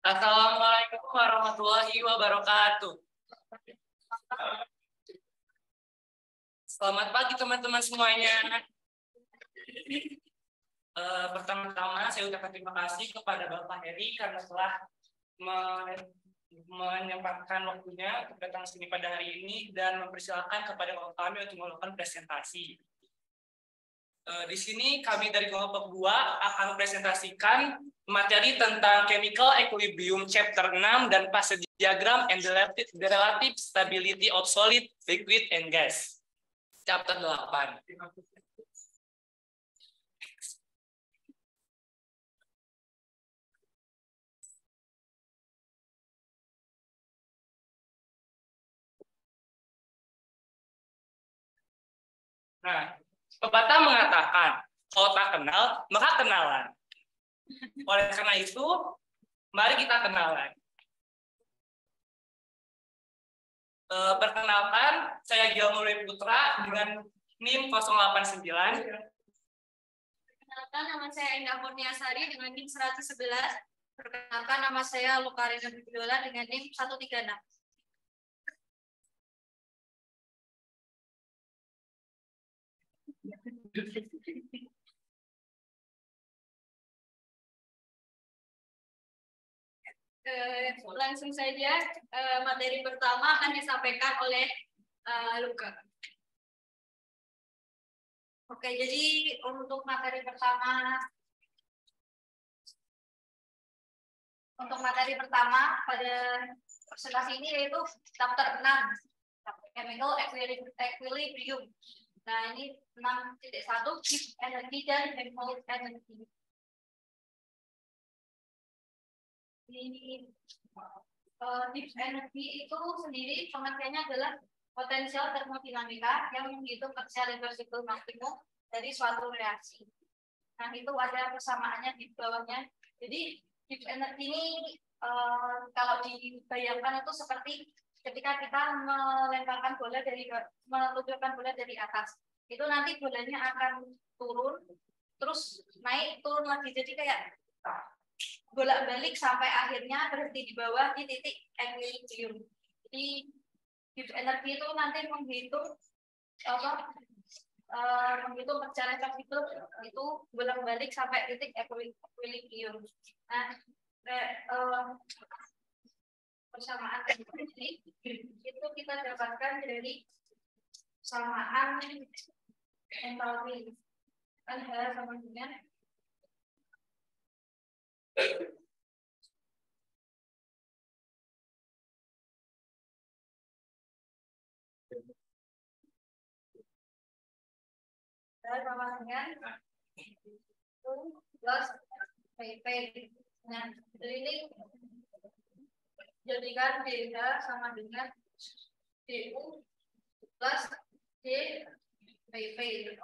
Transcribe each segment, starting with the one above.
Assalamualaikum warahmatullahi wabarakatuh. Selamat pagi teman-teman semuanya. Pertama-tama saya ucapkan terima kasih kepada Bapak Heri karena telah menyempatkan waktunya untuk datang sini pada hari ini dan mempersilahkan kepada kami untuk melakukan presentasi. Di sini kami dari kelompok 2 akan mempresentasikan materi tentang chemical equilibrium chapter 6 dan phase diagram and the relative stability of solid, liquid, and gas. Chapter 8. Nah, pepatah mengatakan, kalau tak kenal, maka kenalan. Oleh karena itu, mari kita kenalan. Perkenalkan, saya Gilmore Putra dengan NIM 089. Perkenalkan, nama saya Indah Kurniasari dengan NIM 111. Perkenalkan, nama saya Lukarina Bidola dengan NIM 136. Langsung saja, materi pertama akan disampaikan oleh Luka. Oke, jadi untuk materi pertama pada presentasi ini yaitu chapter 6 chemical equilibrium. Nah, ini 6.1 heat energy dan chemical energy. Ini heat energy itu sendiri pengertiannya adalah potensial termodinamika yang menghitung kerja reversible maksimum dari suatu reaksi. Nah, itu ada persamaannya di bawahnya. Jadi heat energy ini kalau dibayangkan itu seperti ketika kita meluncurkan bola dari atas, itu nanti bolanya akan turun, terus naik, turun lagi. Jadi kayak bolak-balik sampai akhirnya berhenti di bawah di titik equilibrium. Jadi heat energy itu nanti menghitung kerja reversible itu bolak-balik sampai titik equilibrium. Nah, persamaan ini itu kita dapatkan dari persamaan entalpi kan sama dengan sama dengan plus PP. Nah, dari ini jadikan delta sama dengan DU plus DPP.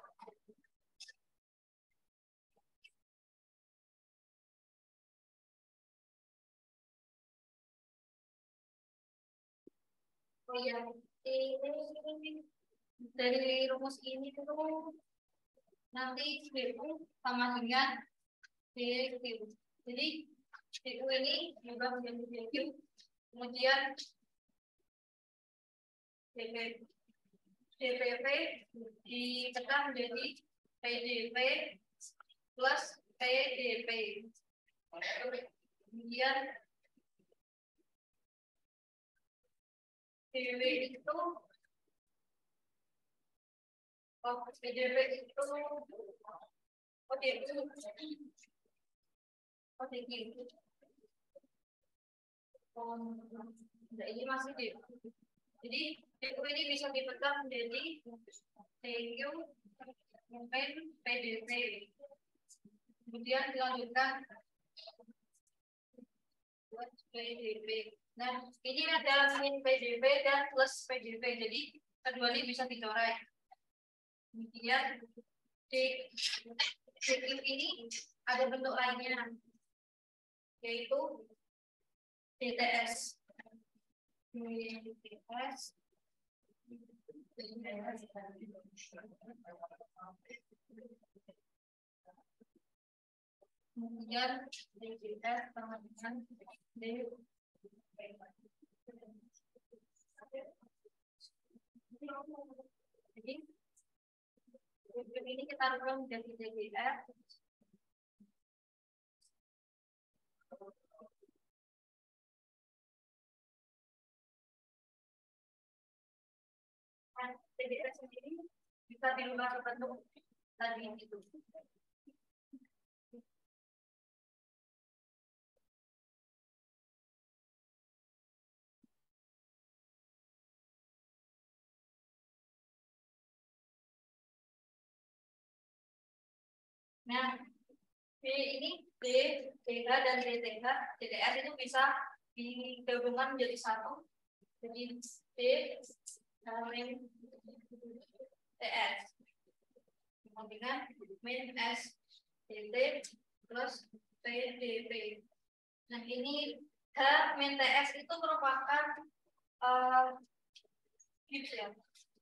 Oh ya, ini dari rumus ini tuh nanti DU sama dengan DQ. Jadi DU ini juga menjadi DQ, kemudian DPP ditekan menjadi PDP plus PDP. Kemudian PDP itu PDP itu ini masih D. Jadi DU ini bisa ditekan menjadi DQ mungkin PDP. Kemudian dilanjutkan buat PDP. Nah, ini ada min PDP dan plus PDP. Jadi kedua ini bisa dicoret. Kemudian DQ ini ada bentuk lainnya, yaitu DTS. Kemudian DTS sama dengan Jadi ini kita rubah menjadi DGF. DGF sendiri bisa dirubah ke bentuk tadi itu. Nah, ini D, DH, dan DTH, DTS itu bisa digabungkan menjadi satu. Jadi D min TS dengan min S DT plus PDP. Nah, ini H min TS itu merupakan gips ya.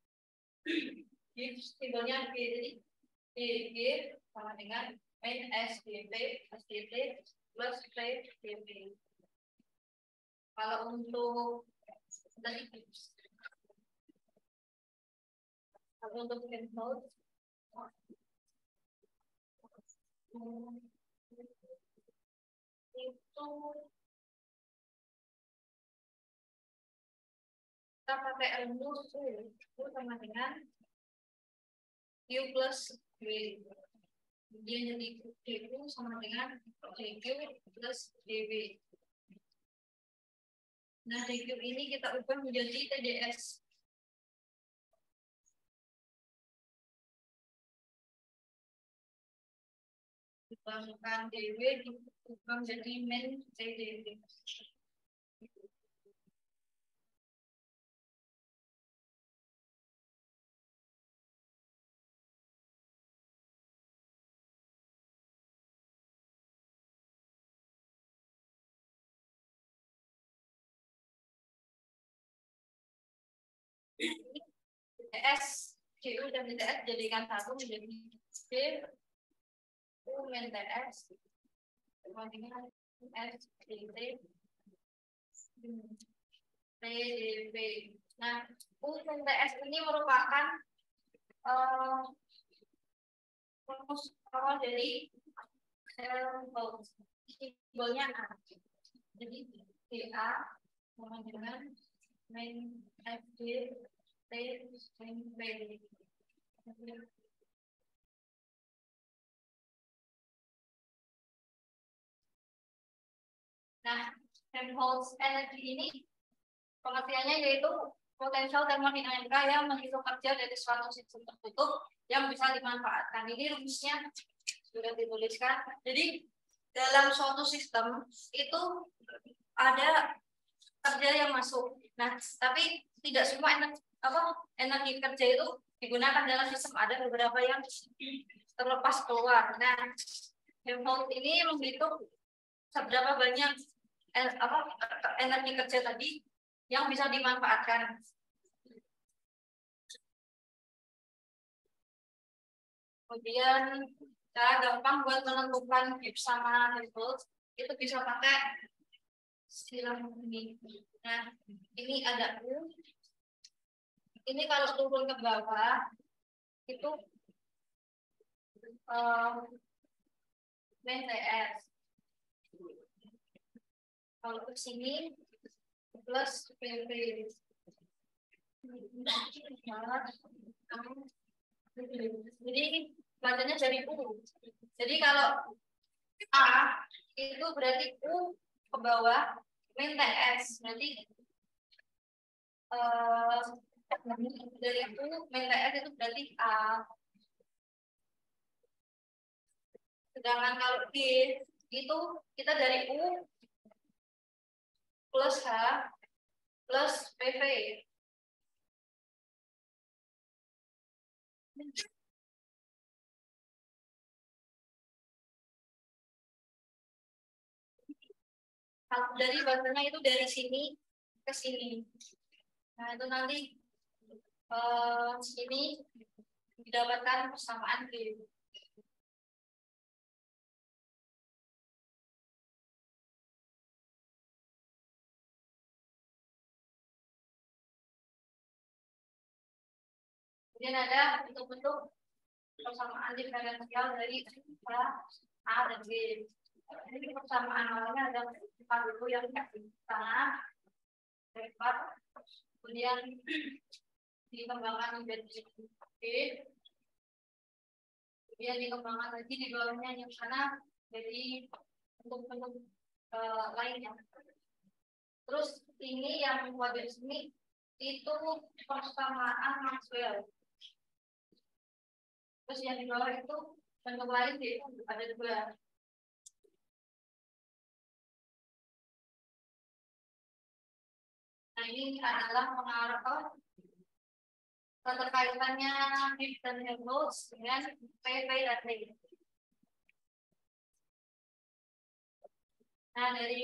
Gips simbolnya G, jadi DG sama dengan min SDP plus PDP. Kalau untuk tadi gips, kalau untuk handhold itu kita pakai rumus U sama dengan Q plus W. Dia jadi DQ sama dengan DQ plus DW. Nah, DQ ini kita ubah menjadi TDS. Ditambahkan DW diubah menjadi min TDW. TS, CU dan TS jadikan satu menjadi D U min TS dengan S DT PDP. Nah, U min TS ini merupakan rumus awal dari simbolnya A. Jadi DA sama dengan min FD T min P. Nah, Helmholtz energi ini pengertiannya yaitu potensial termodinamika yang menghitung kerja dari suatu sistem tertutup yang bisa dimanfaatkan. Ini rumusnya sudah dituliskan. Jadi dalam suatu sistem itu ada kerja yang masuk. Nah, tapi tidak semua energi kerja itu digunakan dalam sistem. Ada beberapa yang terlepas keluar. Nah, Helmholtz ini menghitung seberapa banyak energi kerja tadi yang bisa dimanfaatkan. Kemudian cara gampang buat menentukan Gibbs sama Helmholtz itu bisa pakai silang ini. Nah, ini ada U. Ini kalau turun ke bawah itu min TS. Kalau ke sini plus PV. Jadi bacanya dari U. Jadi kalau A itu berarti U ke bawah min TS. Berarti dari U min TS itu berarti A. Sedangkan kalau G itu kita dari U plus H plus PV. Dari bahasanya itu dari sini ke sini. Nah, itu nanti sini didapatkan persamaan G. Kemudian ada bentuk-bentuk persamaan diferensial dari A dan B. Ini persamaan awalnya ada 4 dulu yang di sana, 4, kemudian dikembangkan menjadi B, kemudian dikembangkan lagi di bawahnya yang sana jadi bentuk-bentuk lainnya. Terus ini yang wajib sini itu persamaan Maxwell. Terus yang di bawah itu bentuk lain sih ada 2. Nah ini adalah pengaruh keterkaitannya Gibbs dan Helmholtz dengan PP dan T. Nah dari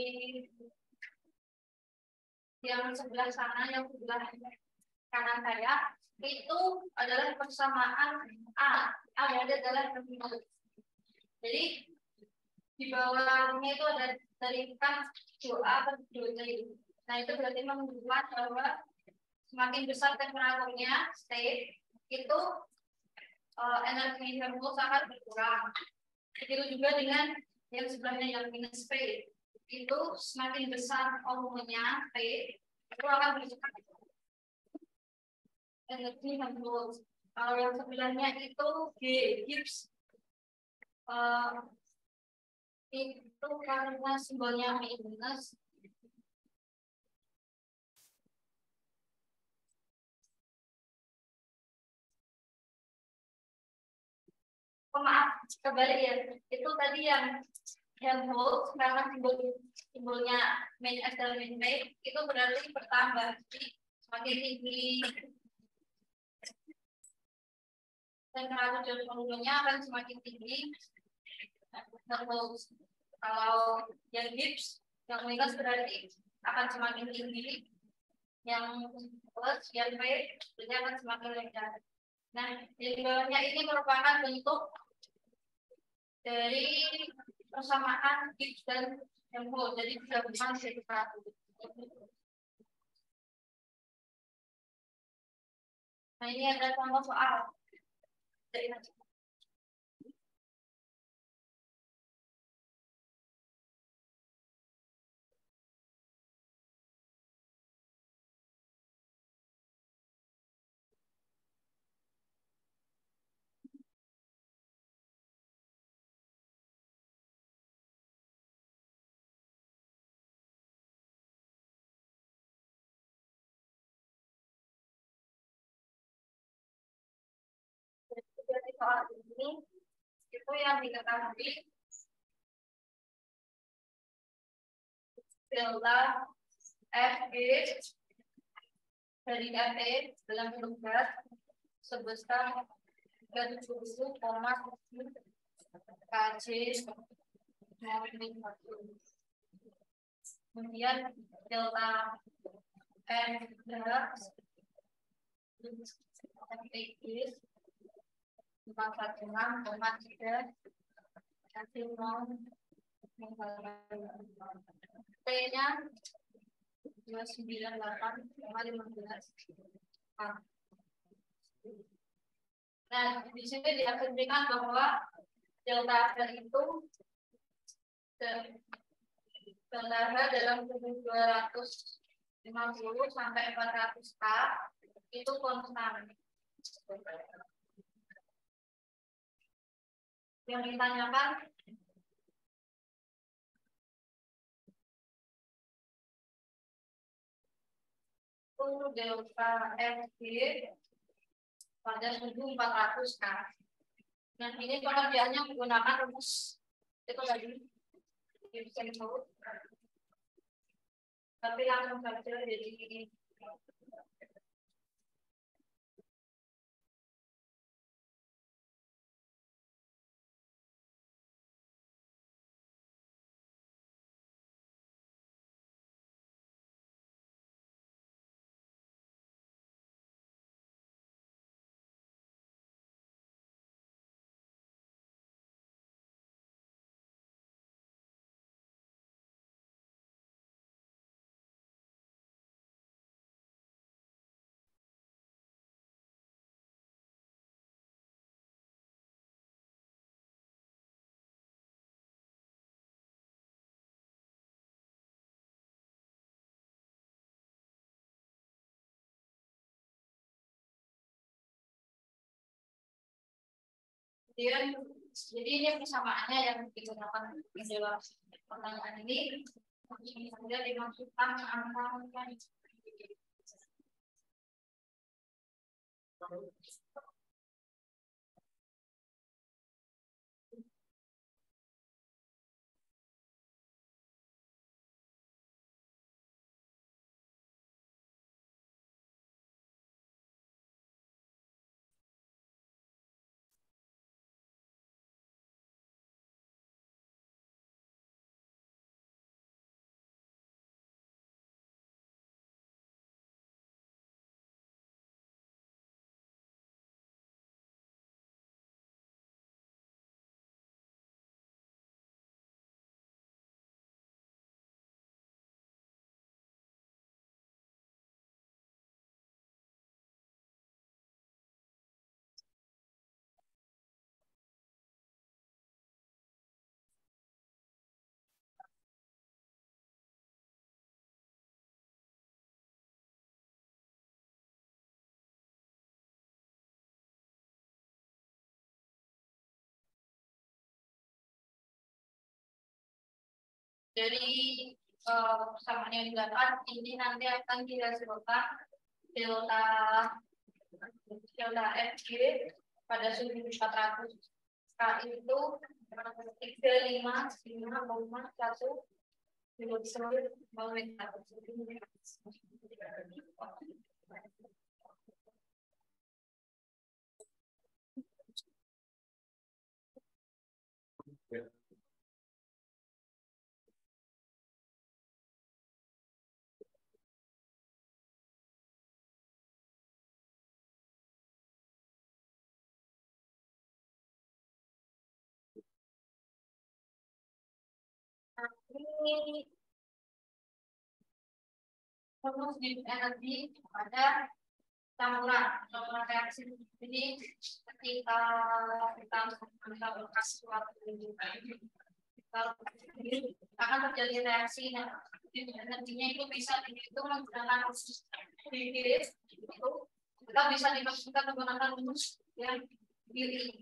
yang sebelah sana, yang sebelah kanan saya itu adalah persamaan A adalah Helmholtz. Jadi di bawahnya itu ada dari kan 2A ke 2T. Nah itu berarti menunjukkan bahwa semakin besar temperaturnya state itu energi Helmholtz sangat berkurang. Begitu juga dengan yang sebelahnya yang minus P, itu semakin besar volumenya P itu akan berkurang energi Helmholtz. Kalau yang sebelahnya itu G, Gibbs, itu karena simbolnya minus. Maaf, kebalik ya. Itu tadi yang Helmholtz karena simbolnya main S dan main B itu berarti bertambah. Jadi semakin tinggi temperatur volumenya akan semakin tinggi. Helmholtz. Kalau yang Gibbs yang minus berarti akan semakin tinggi. Yang plus yang B berarti akan semakin rendah. Nah, di bawahnya ini merupakan bentuk dari persamaan Gibbs dan Helmholtz. Jadi gabungan dari satu. Nah, ini ada contoh soal dari soal ini itu yang diketahui delta FG dari RT dalam bentuk gas sebesar 37,7 kJ. Kemudian delta N gas 416,3 T-nya 298,15. Nah, di sini diasumsikan bahwa delta R itu delta dalam suhu 250 sampai 400 K itu konstan. Yang ditanyakan itu delta FG pada suhu 400 K. Nah, ini pengerjaannya menggunakan rumus itu tadi tapi langsung saja jadi Jadi ini persamaannya yang digunakan dalam pertanyaan ini kemudian dimaksudkan angka. Dari persamaan yang didapat ini nanti akan dihasilkan delta FG pada suhu 400 K itu 355,1 kilojoule per meter. Ini rumus di energi pada campuran reaksi. Jadi ketika kita melakukan suatu akan terjadi reaksi, energinya itu bisa dihitung menggunakan rumus itu kita bisa dimaksudkan menggunakan rumus yang diri.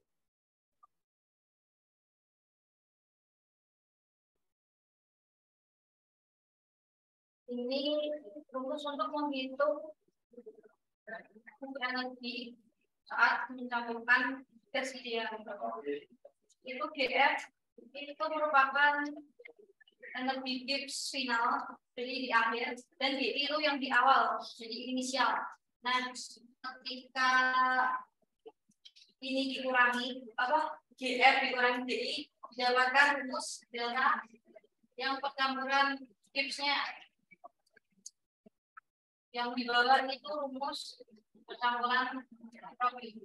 Ini rumus untuk menghitung energi saat mencampurkan kesediaan. Itu GF itu merupakan energi Gibbs final, jadi di akhir, dan DI itu yang di awal, jadi inisial. Nah, ketika ini dikurangi GF dikurangi DI, didapatkan rumus delta yang percampuran Gibbs-nya. Yang di bawah itu rumus percampuran entropi.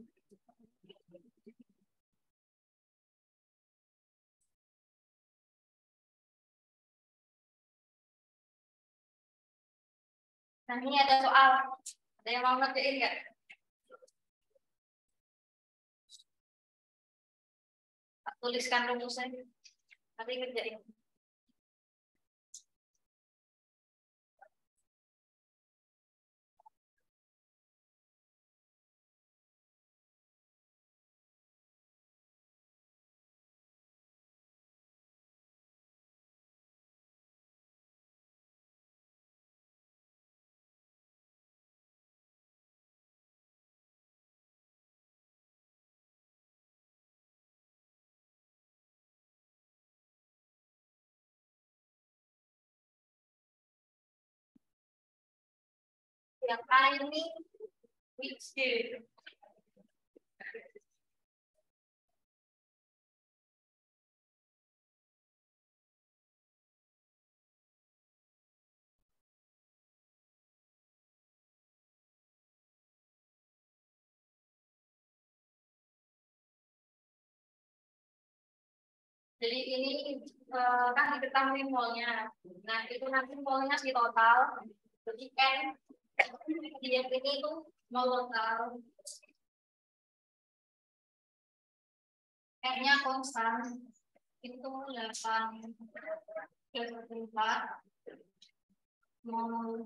Nah, ini ada soal. Ada yang mau ngerjain nggak? Tuliskan rumusnya. Nanti ngerjain. Yang A ini which day? Jadi ini kan diketahui molnya. Nah, itu nanti molnya si total. Jadi N dia ini itu mol total. N-nya konstan. Itu 8,4 mol.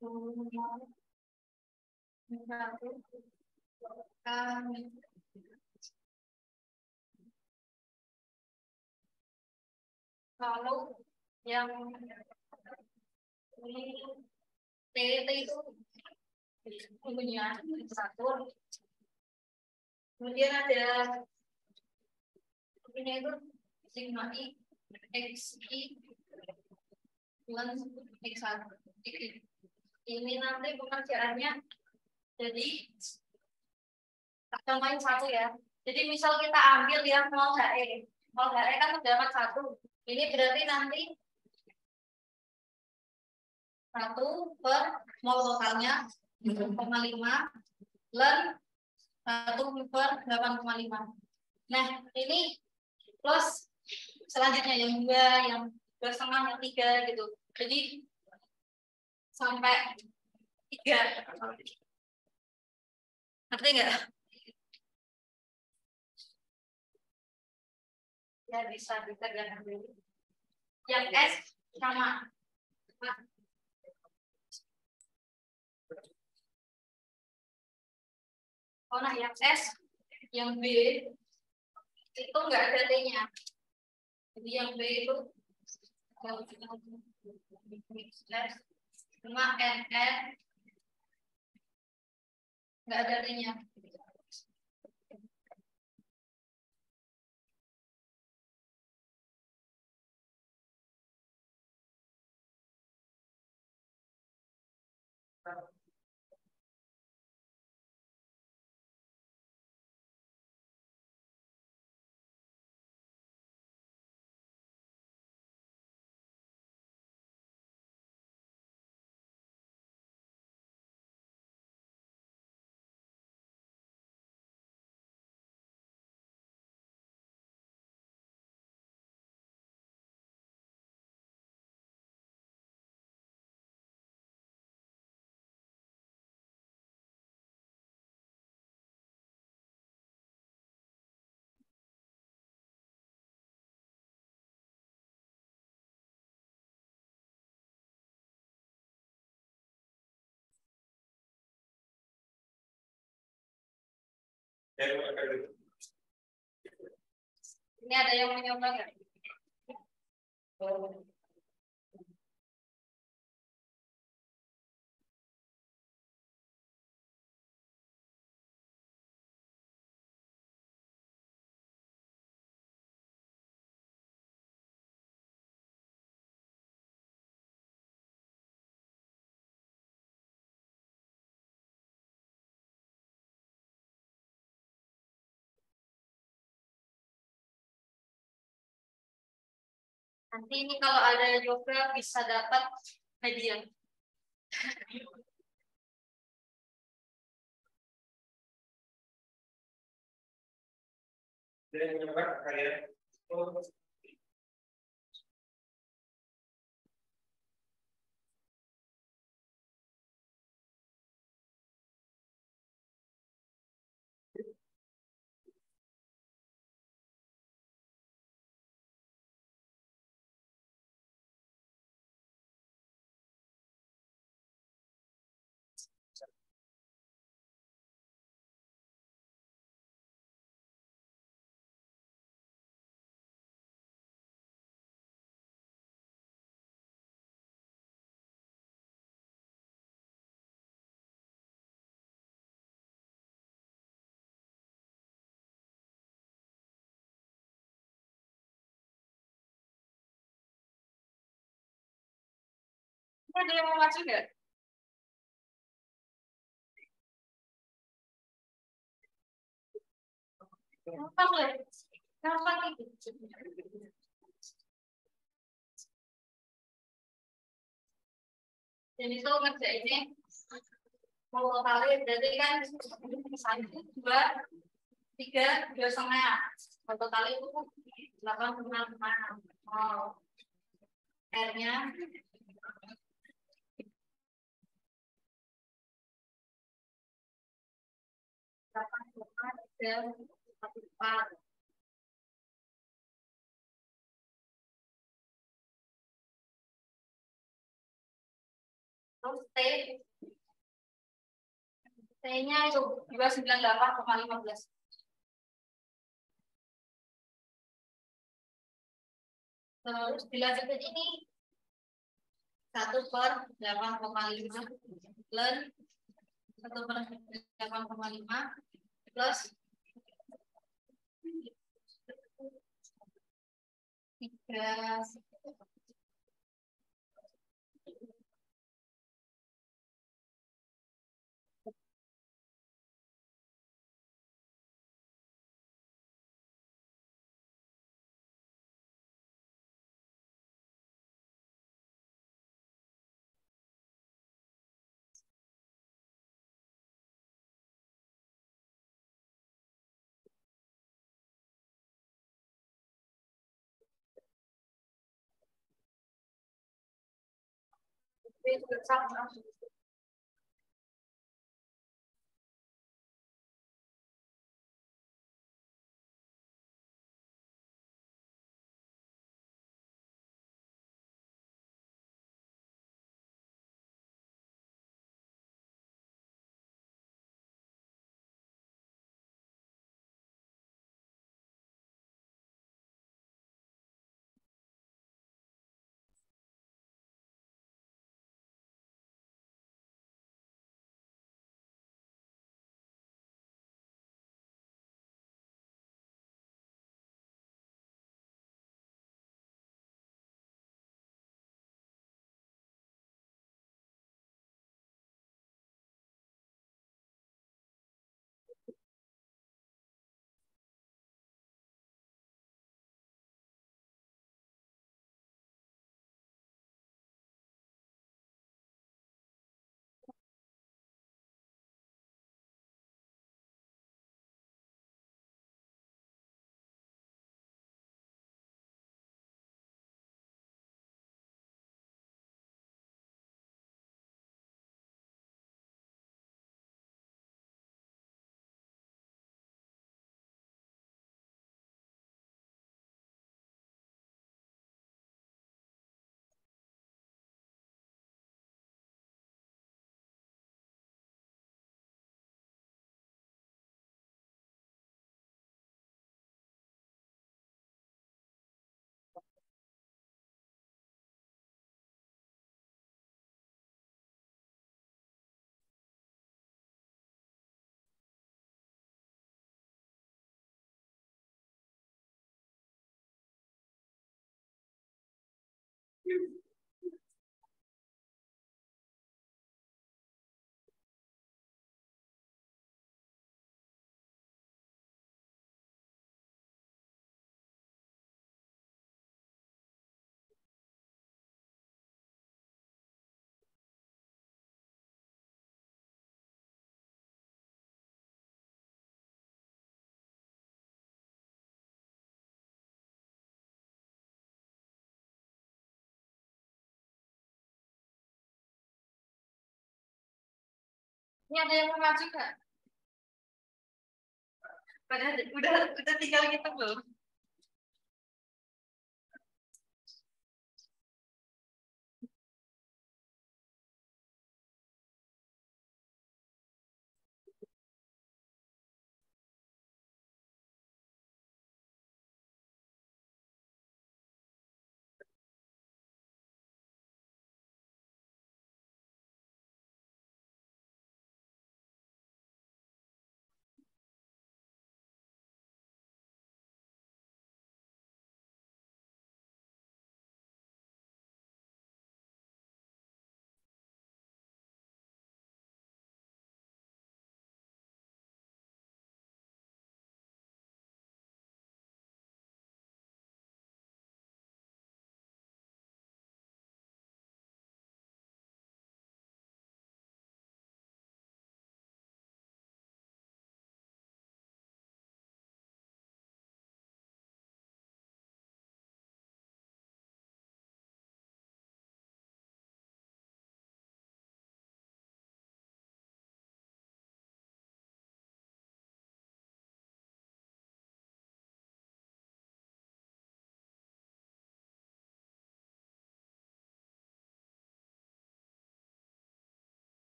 Lalu yang ini TT itu punya satu. Kemudian ada ini itu sigma I X I plus X1. Ini nanti pengerjaannya jadi contohin satu ya. Jadi misal kita ambil yang 0 HE. 0 HE kan terdapat satu. Ini berarti nanti 1 per mol totalnya 0,5 dan 1 per 8,5. Nah, ini plus selanjutnya yang 2, yang 2,5, yang 3 gitu. Jadi sampai 3. Ngerti nggak? Ya bisa ditegakkan dulu. Yang S sama. Oh, nah yang S, yang B itu nggak ada T-nya. Jadi yang B itu cuma NN nggak ada T-nya. Ini ada yang mencoba nggak? Nanti ini kalau ada yoga bisa dapat hadiah. Ada yang mau maju nggak? Gampang lah. Gampang itu. Jadi itu ngerjainnya mau kali berarti kan 1, 2, 3, 2,5. Kalau kali itu 8,5. Oh. R-nya 8,4. Terus T-nya itu 298,15. Terus dilanjutkan ini 1/8,5 plus 1/8,5 plus 3. Sama. Ini ada yang mau maju nggak? Padahal udah tinggal gitu belum?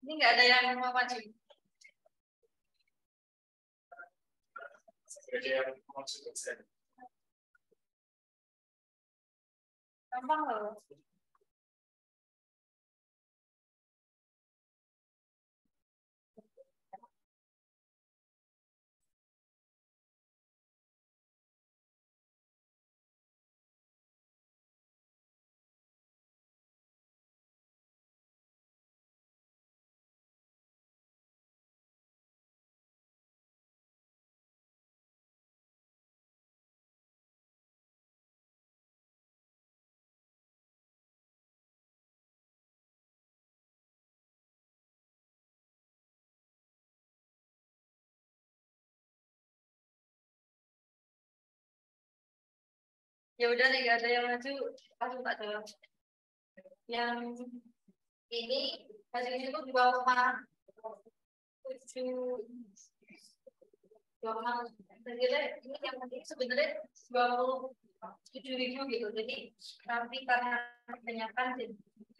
Ini nggak ada yang mau maju. Gampang loh. Ya udah nih, gak ada yang maju, langsung tak jawab. Yang ini hasilnya itu 2,7. Ini yang penting sebenarnya 27.000 gitu. Jadi nanti karena kebanyakan jadi,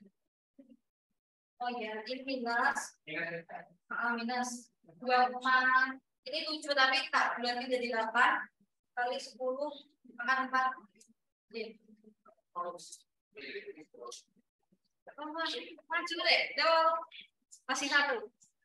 oh ya ini minus 2, ini 7 tapi tak bulannya jadi 8 kali 10 akan 4. Maju deh, masih 1.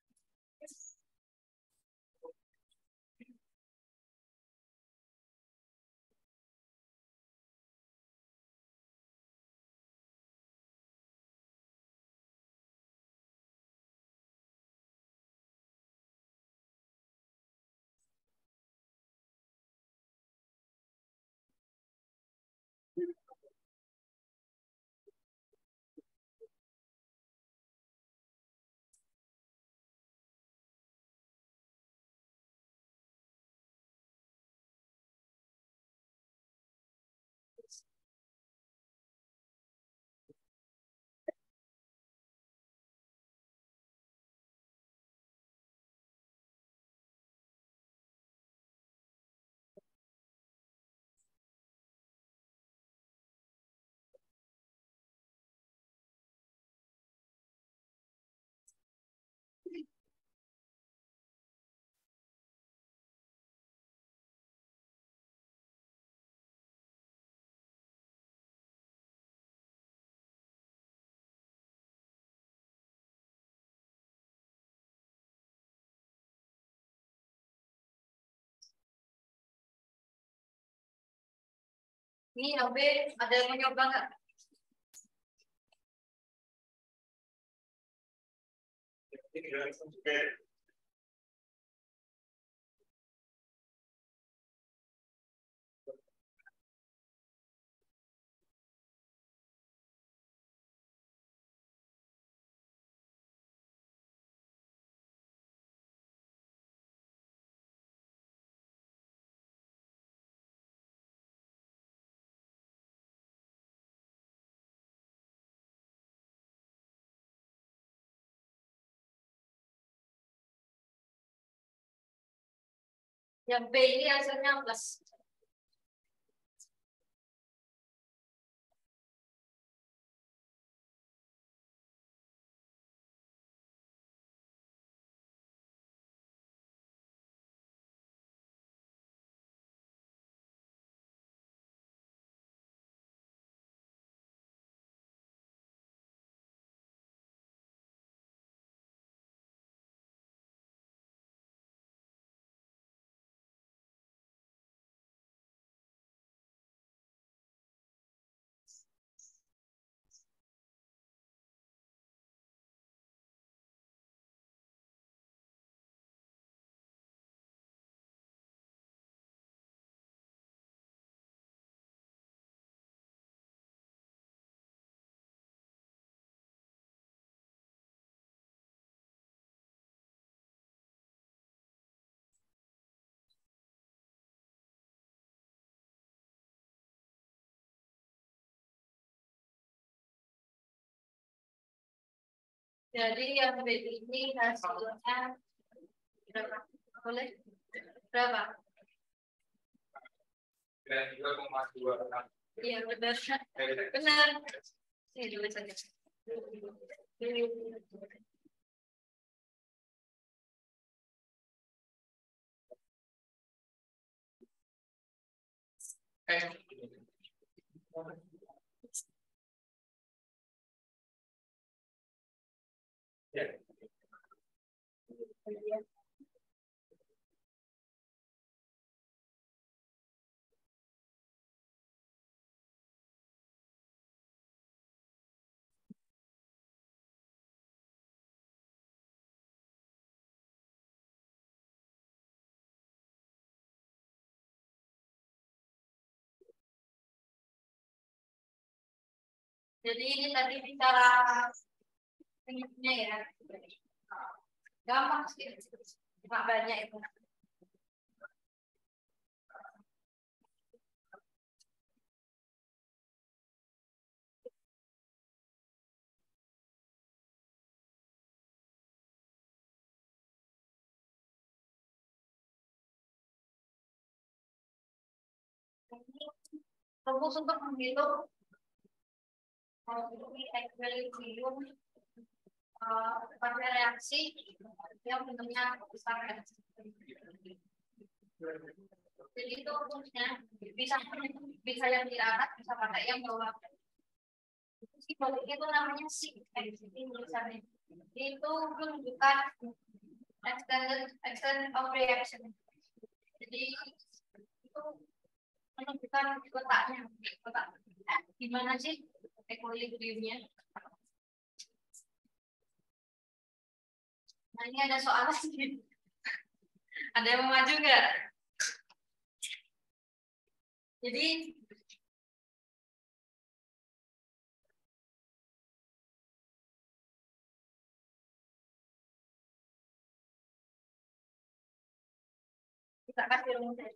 Ini yang B, ada yang mau nyoba nggak? Yang B ini hasilnya plus. Jadi yang B ini hasilnya berapa? Boleh? Berapa? Iya benar. Benar. Sini dulu saja. Jadi ini tadi bicara penyebabnya ya. Gampang sih, nggak banyak itu. Rumus untuk menghitung equilibrium pada reaksi yang bentuknya besar. Jadi itu rumusnya bisa yang di atas, bisa pakai yang bawah. Simboliknya itu namanya sig tulisannya. Itu menunjukkan extent of reaction. Jadi itu menunjukkan letaknya, gimana sih equilibriumnya. Nah ini ada soal lagi. Ada yang mau maju nggak? Jadi kita kasih rumusnya.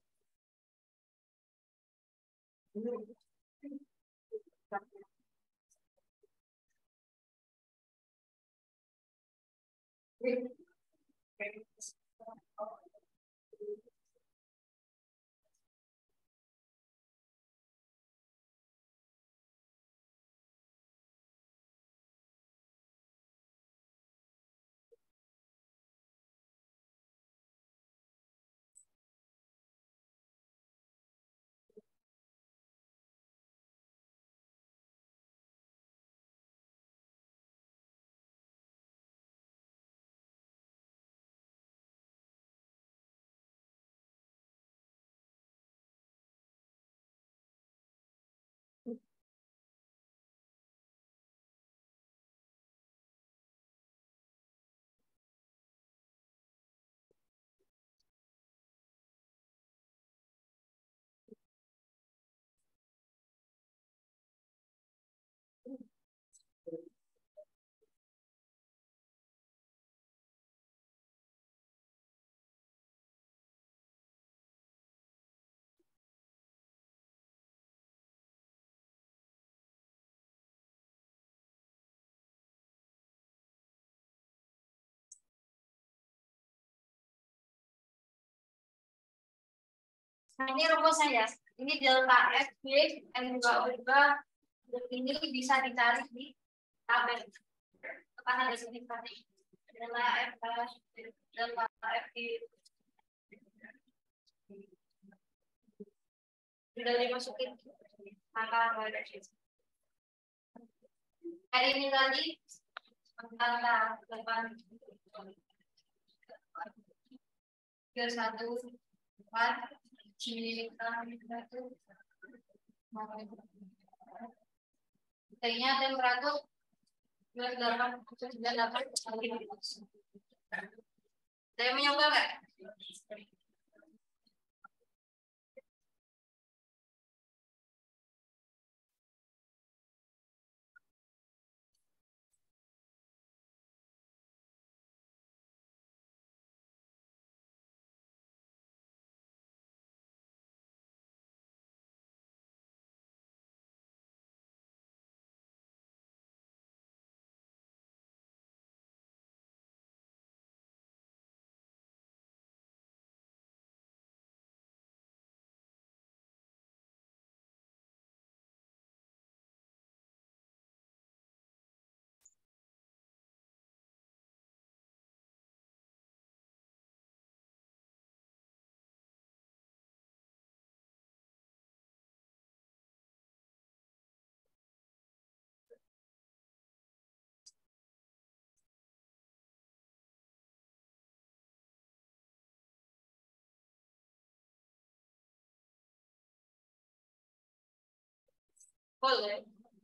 Nah ini rumusnya ya. Ini delta F B M juga omega. Ini bisa dicari di tabel. Tekanan di sini tadi. Delta F delta F di sudah dimasukin angka hari ini tadi angka 8 31 4 T-nya temperatur 28,98. Saya mencoba nggak? Boleh.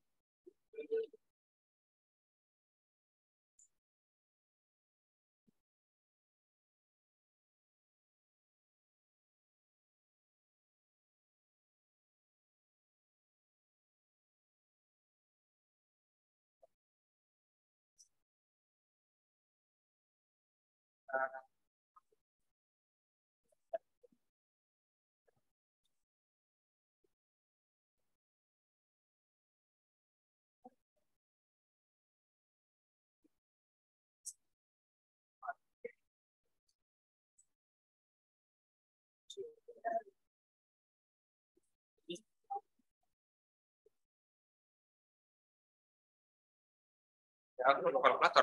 Ya, aku mau kalkulator.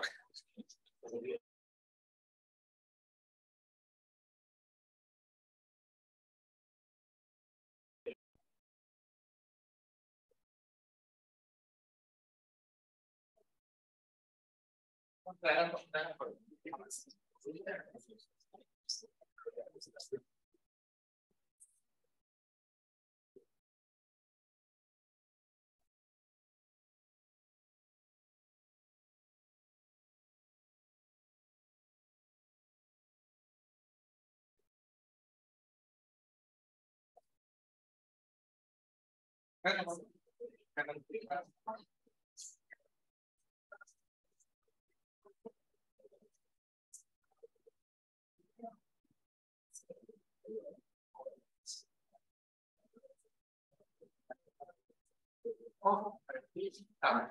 Oh, biar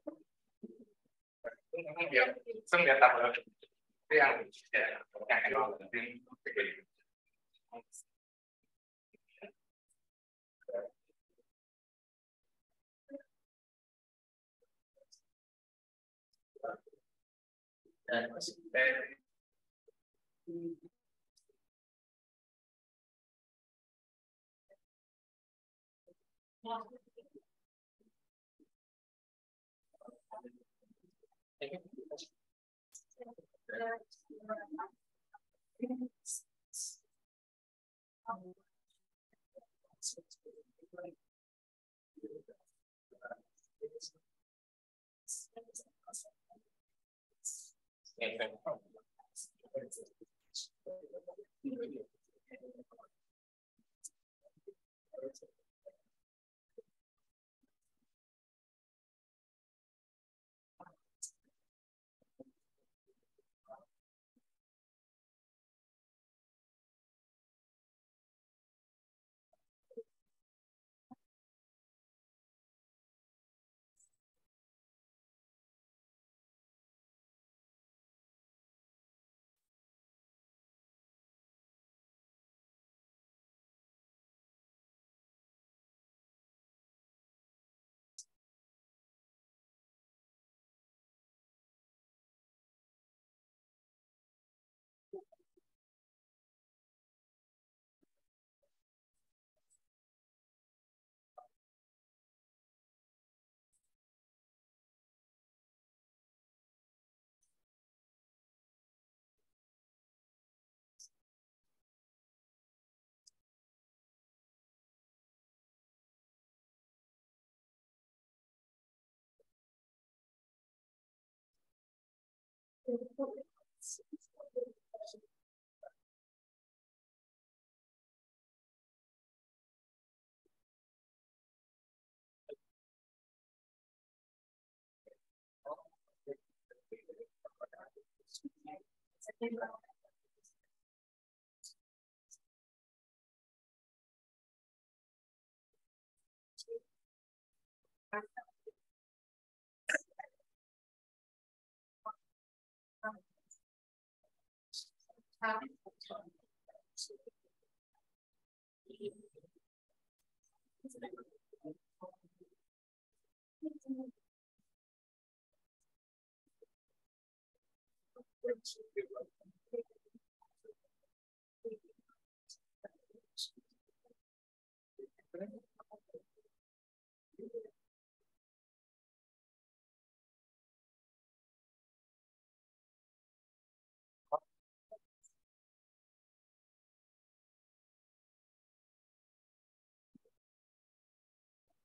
biar tambah itu yang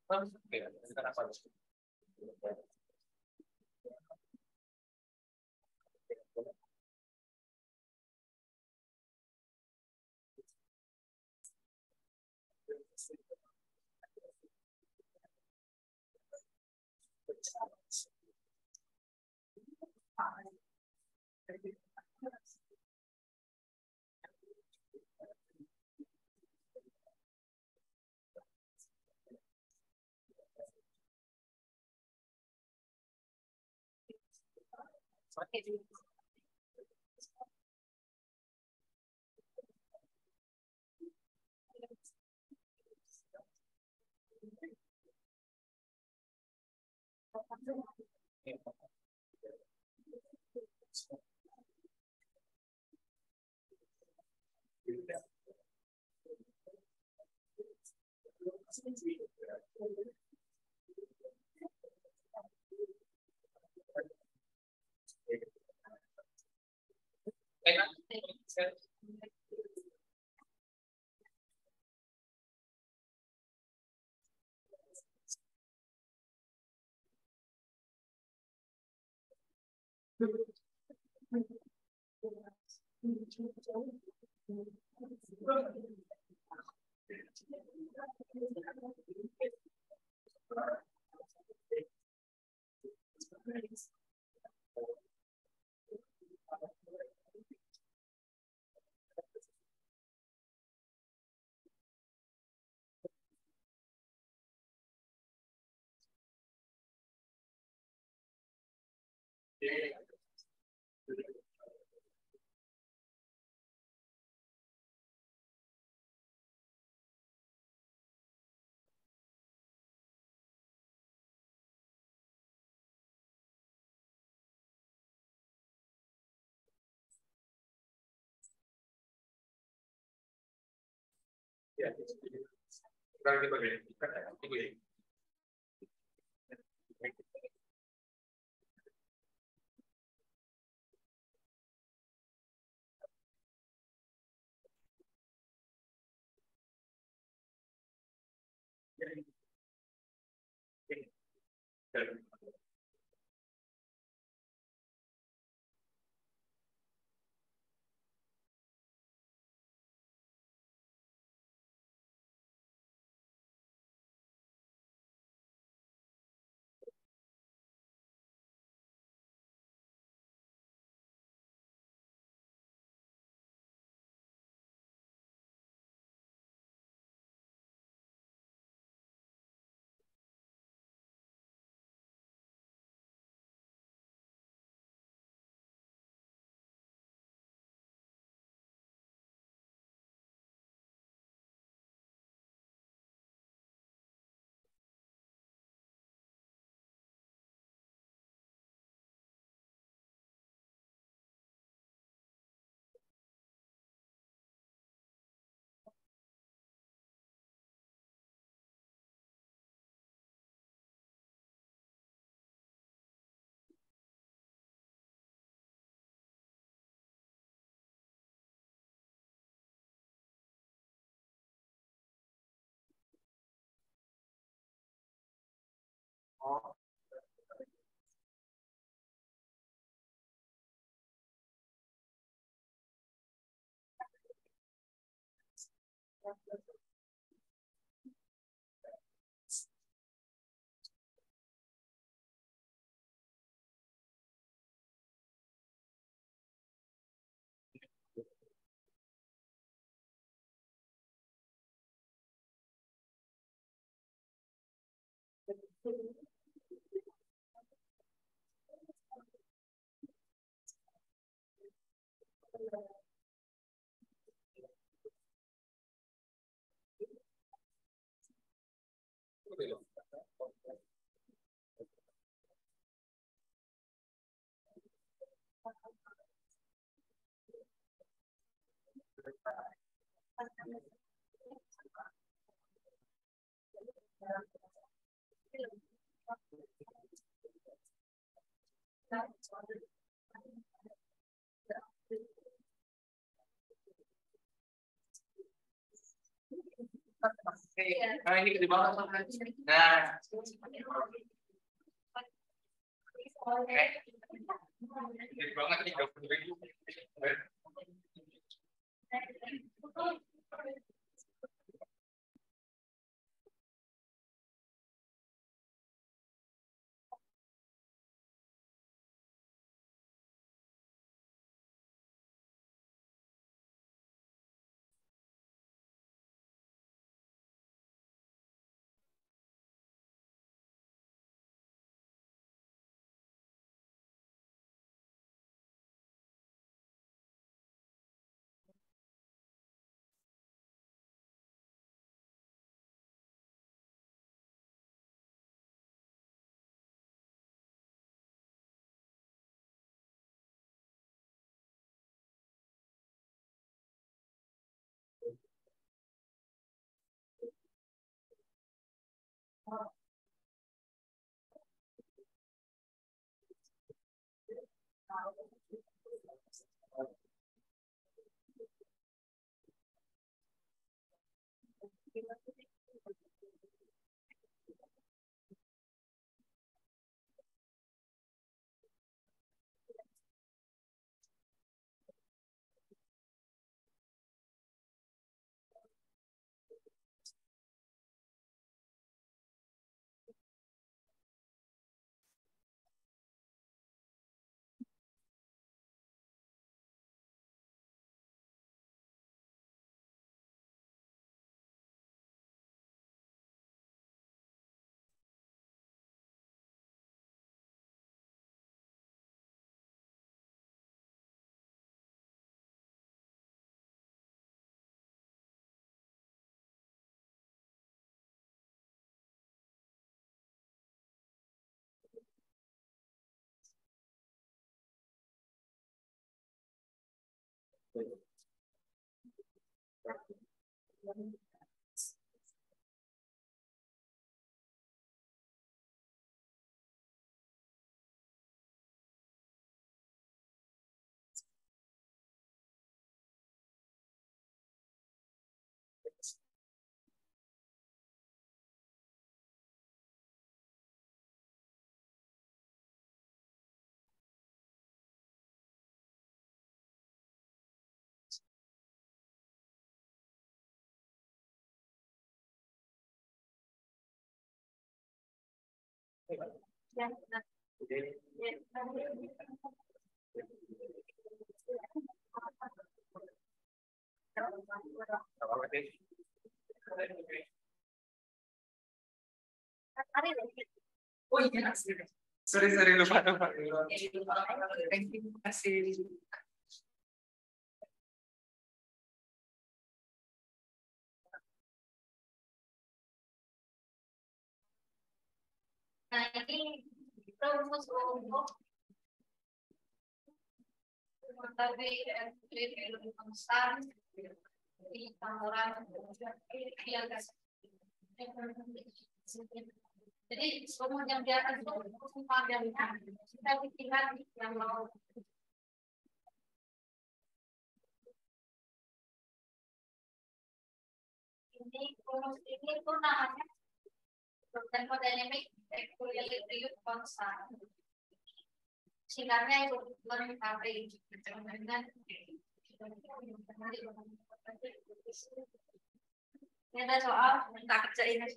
Oke, sekarang apa? Ya, sekarang kita begini. Nah, ini gede banget. Nah, gede banget nih 20.000. Ya, Oh iya, sorry, lupa. Thank you, terima kasih. nah ini rumus untuk mengetahui ilmu besar di campuran yang jadi rumus yang di atas itu rumus panjangnya kita bikinkan yang mau ini rumus ini itu namanya thermodynamic equilibrium constant. Singkatnya itu lengkapi dengan ini ada soal minta kerjain aja.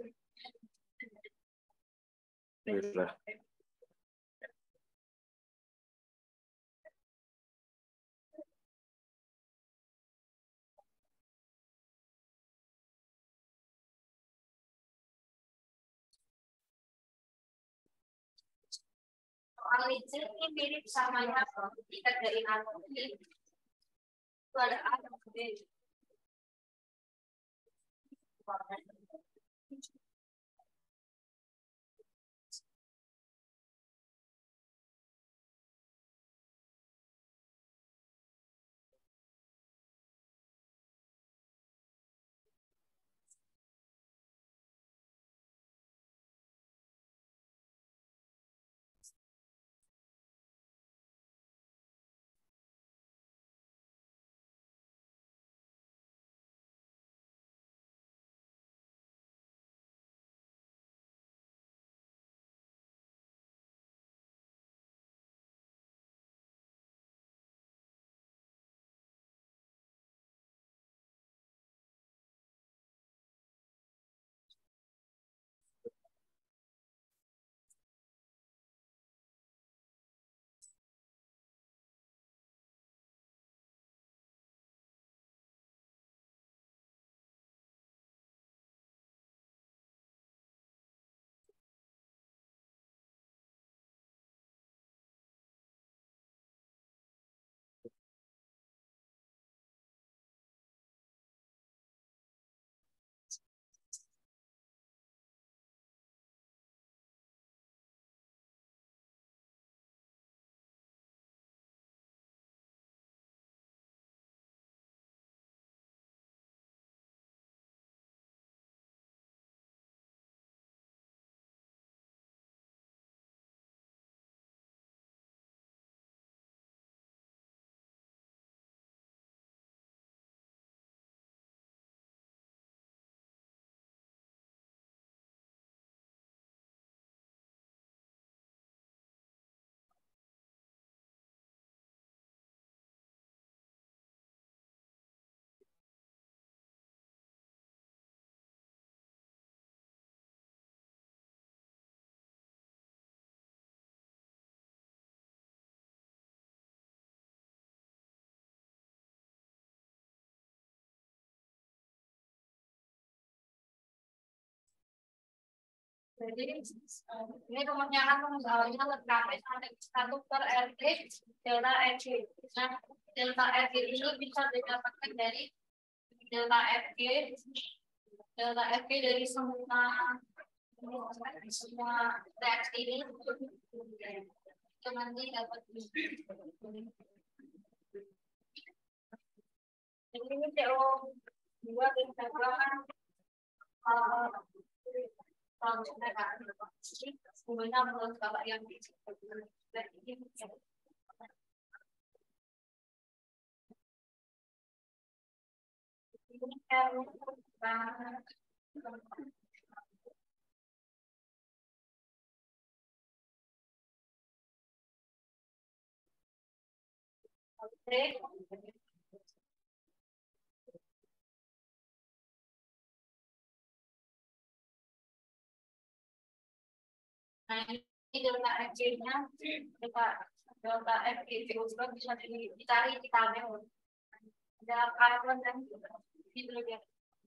Soal ini mirip sama yang kita dari ini. Itu ada A dan B. Jadi ini rumusnya kan pengetahuannya lengkapnya sampai 1/RT delta RG. Nah, delta RG ini bisa didapatkan dari delta FG dari semua teks ini itu nanti dapat. Jadi ini CO2 dan CO2 kan kalau mereka sebenarnya menurut bapak yang ini nah ini delta FG-nya delta FG juga bisa dicari di tabel. Ada karbon dan hidrogen.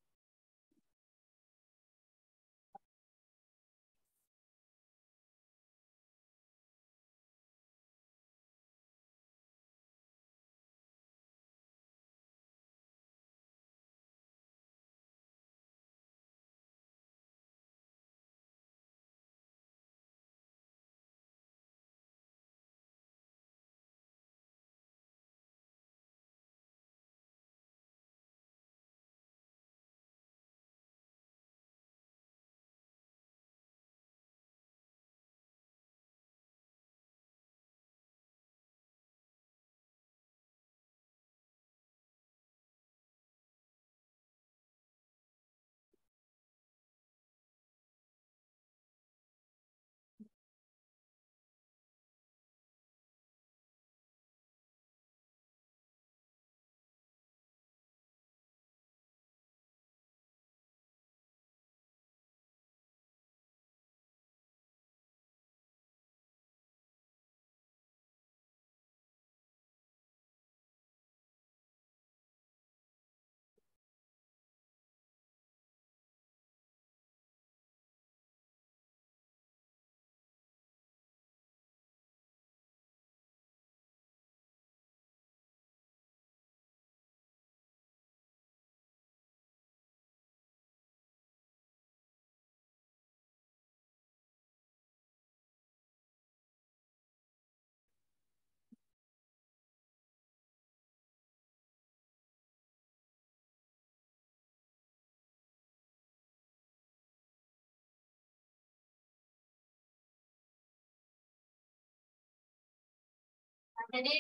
Jadi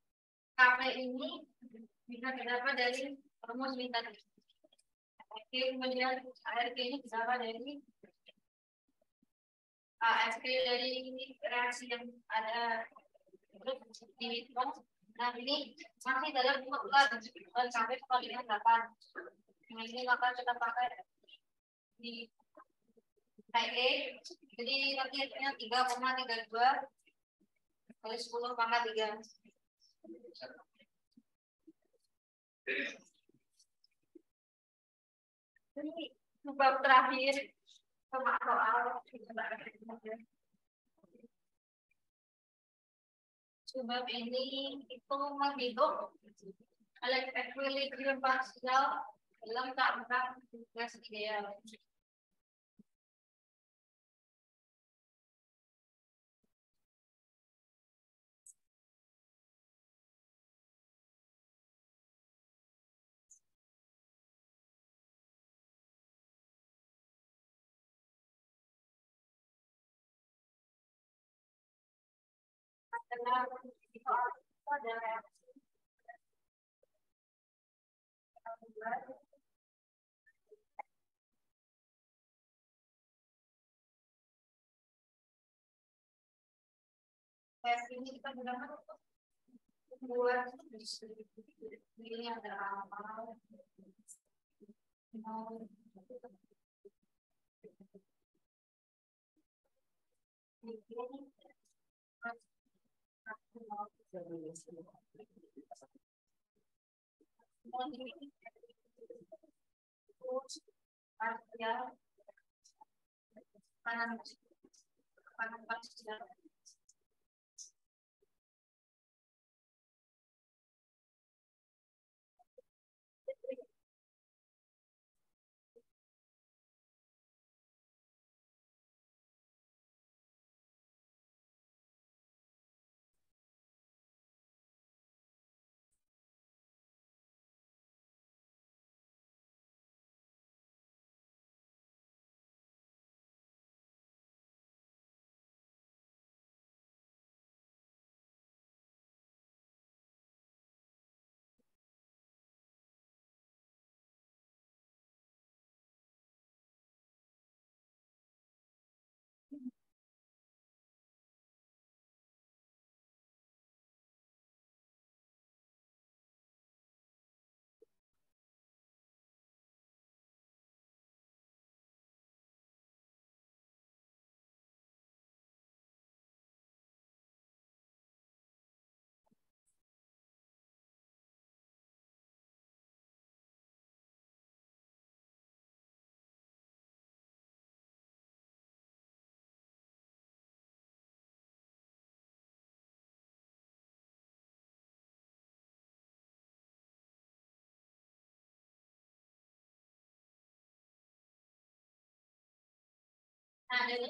KP ini bisa didapat dari rumus minta tadi. Kemudian ARK ini didapat dari ASK dari reaksi yang ada di bawah. Nah ini masih dalam bulan sampai kalian 8. Nah ini maka kita pakai di PE. Jadi nantinya 3,32 kali 10/3. Ini bab terakhir sama soal sebab ini itu menghitung equilibrium parsial dalam keadaan gas ideal. Ini kita gunakan buat ini ada apa? kanan kanan sejarah. Nah, dari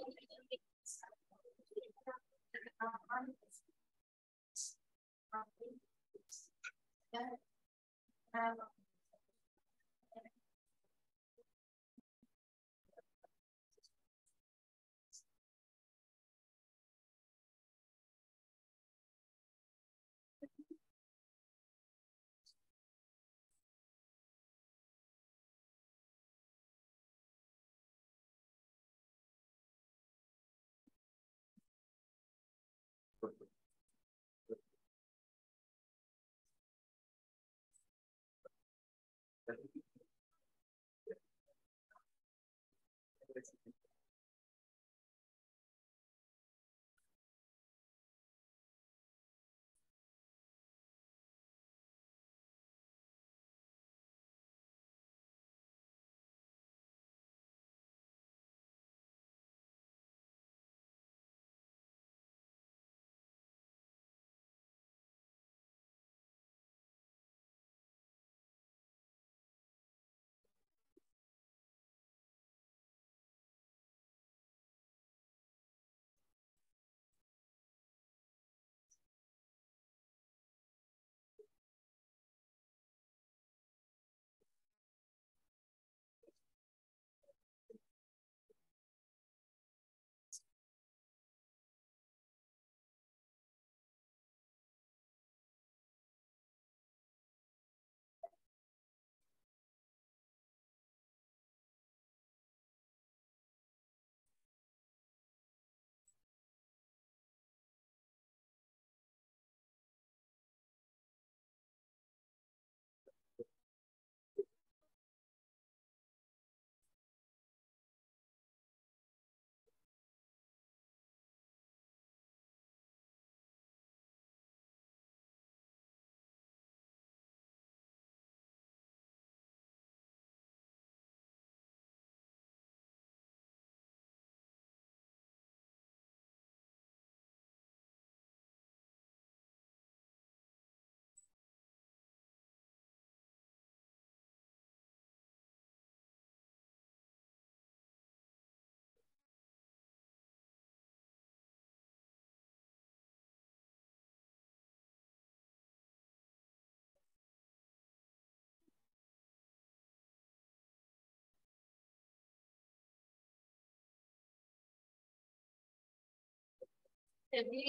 jadi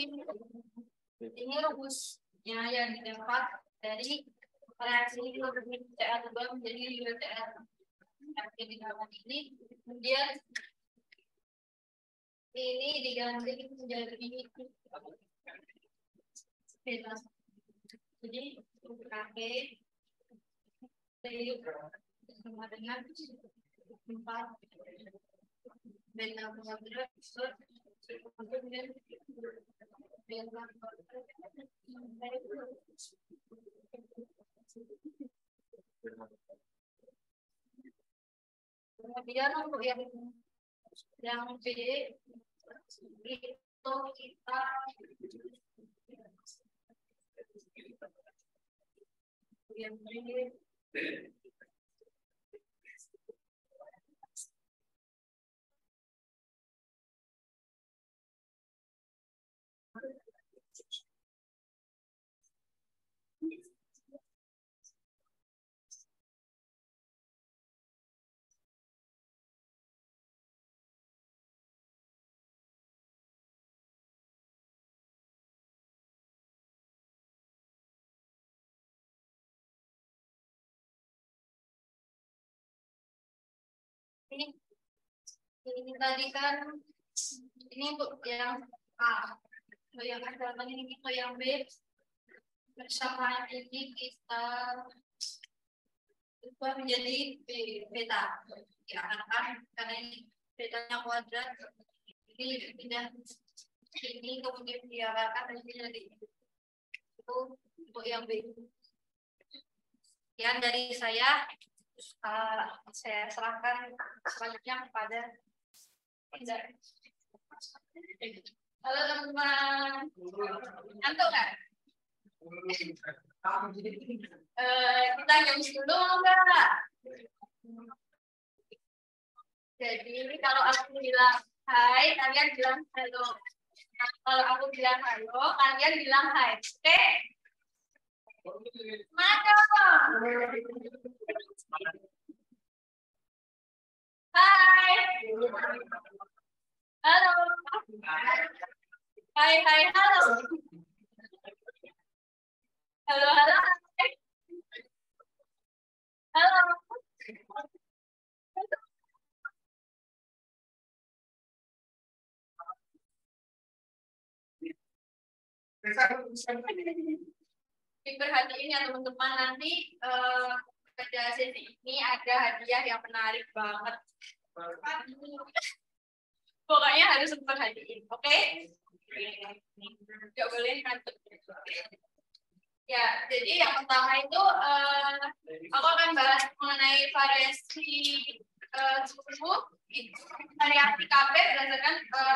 ini rumusnya yang didapat dari reaksi hidrogen CH2 menjadi UTR yang di dalam ini, kemudian ini diganti menjadi beta. Jadi KP sama dengan 4 beta kuadrat kemudian untuk yang Yang B itu kita yang B ini tadi kan ini untuk yang A, untuk yang ada ini untuk yang B bersama ini kita ubah menjadi beta ya kan karena ini betanya kuadrat ini pindah ini kemudian diarahkan menjadi itu untuk yang B. Yang dari saya serahkan selanjutnya kepada Indra. Halo teman-teman, ngantuk nggak? Kita jam dulu enggak? Jadi kalau aku bilang hai, kalian bilang halo. Nah, kalau aku bilang halo, kalian bilang hai. Oke? Mana? Hai. Halo. Hai, hai, halo. Halo, halo. Halo. Diperhatiin ya teman-teman, nanti pada sesi ini ada hadiah yang menarik banget. Pokoknya harus diperhatiin, oke? Gak boleh ngantuk. Ya, jadi yang pertama itu aku akan bahas mengenai variasi suhu, variasi KP berdasarkan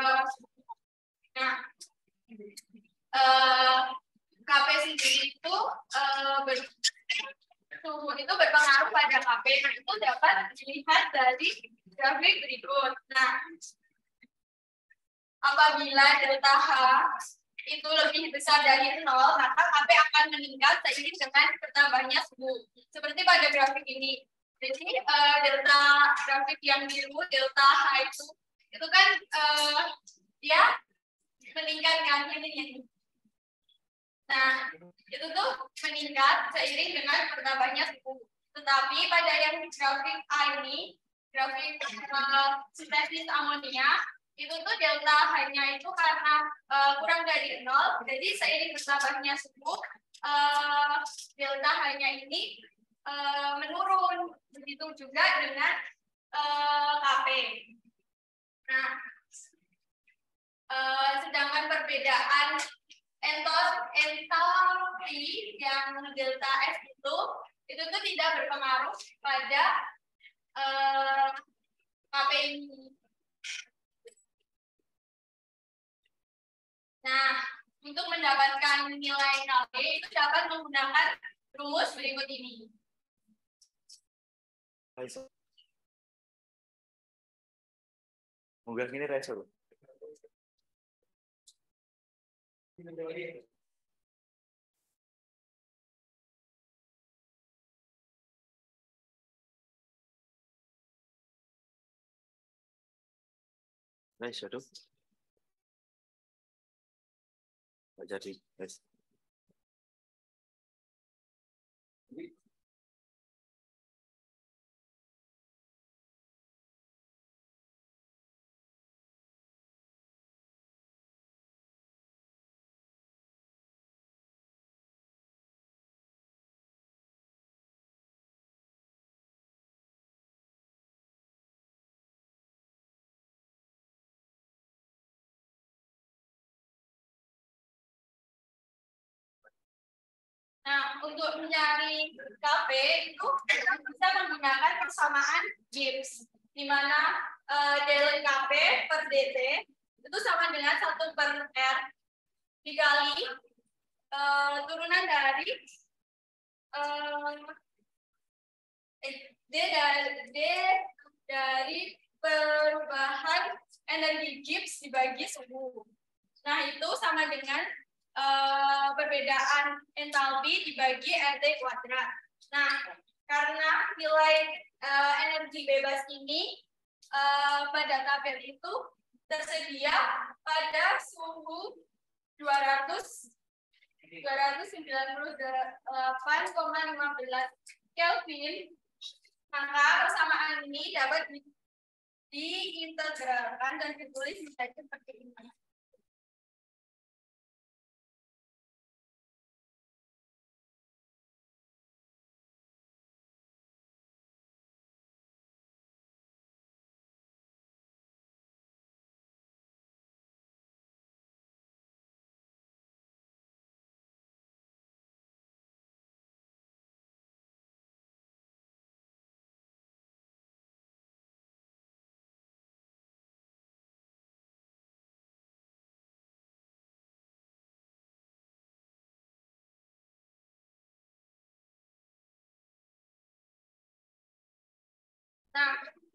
KP sendiri itu suhu itu berpengaruh pada KP. Nah, itu dapat dilihat dari grafik berikut. Nah, apabila delta H itu lebih besar dari 0, maka KP akan meningkat seiring dengan bertambahnya suhu. Seperti pada grafik ini. Jadi delta grafik yang biru, delta H itu kan dia meningkat kan ini. Nah, itu tuh meningkat seiring dengan bertambahnya suhu. Tetapi pada yang grafik A ini, grafik sintesis amonia, itu tuh delta H-nya itu karena kurang dari 0, jadi seiring bertambahnya suhu, delta H-nya ini menurun. Begitu juga dengan KP. Nah, sedangkan perbedaan entalpi yang delta S itu tuh tidak berpengaruh pada KP ini. Nah, untuk mendapatkan nilai KP itu dapat menggunakan rumus berikut ini. Moga ini reso. Nice, aduh. Nggak jadi, guys. Nah, untuk mencari KP itu kita bisa menggunakan persamaan Gibbs. di mana DLKP per DT itu sama dengan 1/R dikali turunan dari D dari perubahan energi Gibbs dibagi suhu. Nah, itu sama dengan perbedaan entalpi dibagi RT kuadrat. Nah, karena nilai energi bebas ini pada tabel itu tersedia pada suhu 298,15 Kelvin, maka persamaan ini dapat diintegralkan dan ditulis menjadi seperti ini. Nah,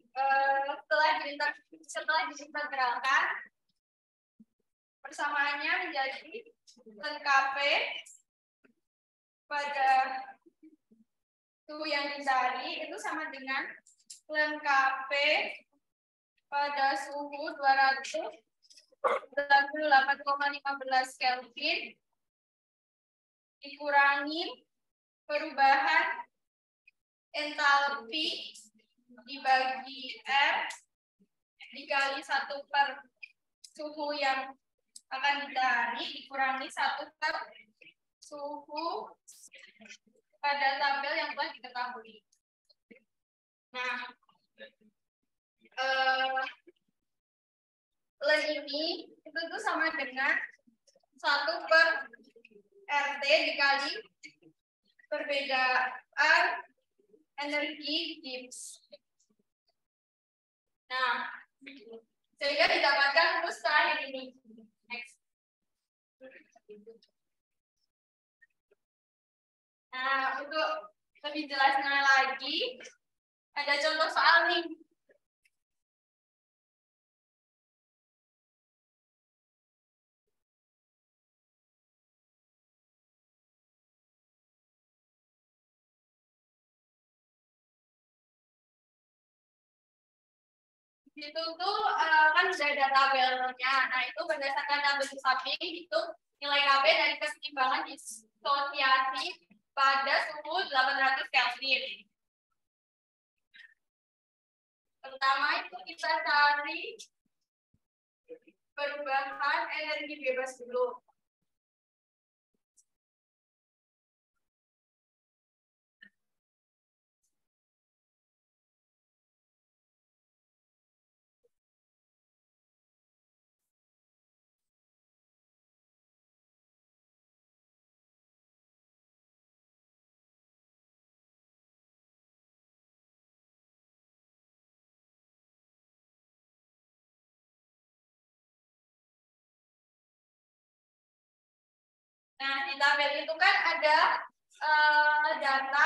setelah diintegralkan, persamaannya menjadi ln Kp pada suhu yang dicari itu sama dengan ln Kp pada suhu 298,15 Kelvin dikurangi perubahan entalpi dibagi R dikali 1 per suhu yang akan dicari dikurangi 1 per suhu pada tabel yang telah diketahui. Nah, ln ini itu sama dengan 1 per RT dikali perbedaan energi Gibbs. Nah, sehingga didapatkan rumus terakhir ini. Next. Nah, untuk lebih jelasnya lagi, ada contoh soal nih. Itu tuh kan sudah ada tabelnya. Nah, itu berdasarkan tabel di samping itu nilai Kp dari keseimbangan disosiasi pada suhu 800 Kelvin. Pertama itu kita cari perubahan energi bebas dulu. Nah, di tabel itu kan ada data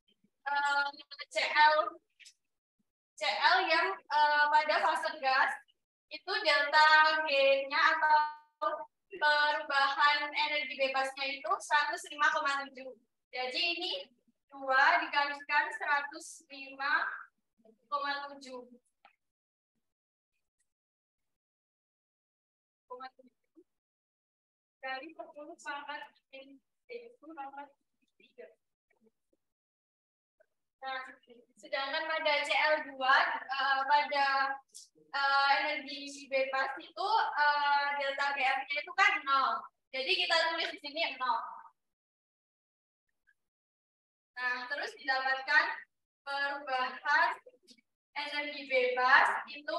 CL yang pada fase gas itu delta G-nya atau perubahan energi bebasnya itu 105,7. Jadi ini 2 dikalikan 105,7. Dari 10 pangkat itu pangkat 3. Nah, sedangkan pada CL2 pada energi bebas itu delta GF-nya itu kan 0. Jadi kita tulis di sini 0. Nah, terus didapatkan perubahan energi bebas itu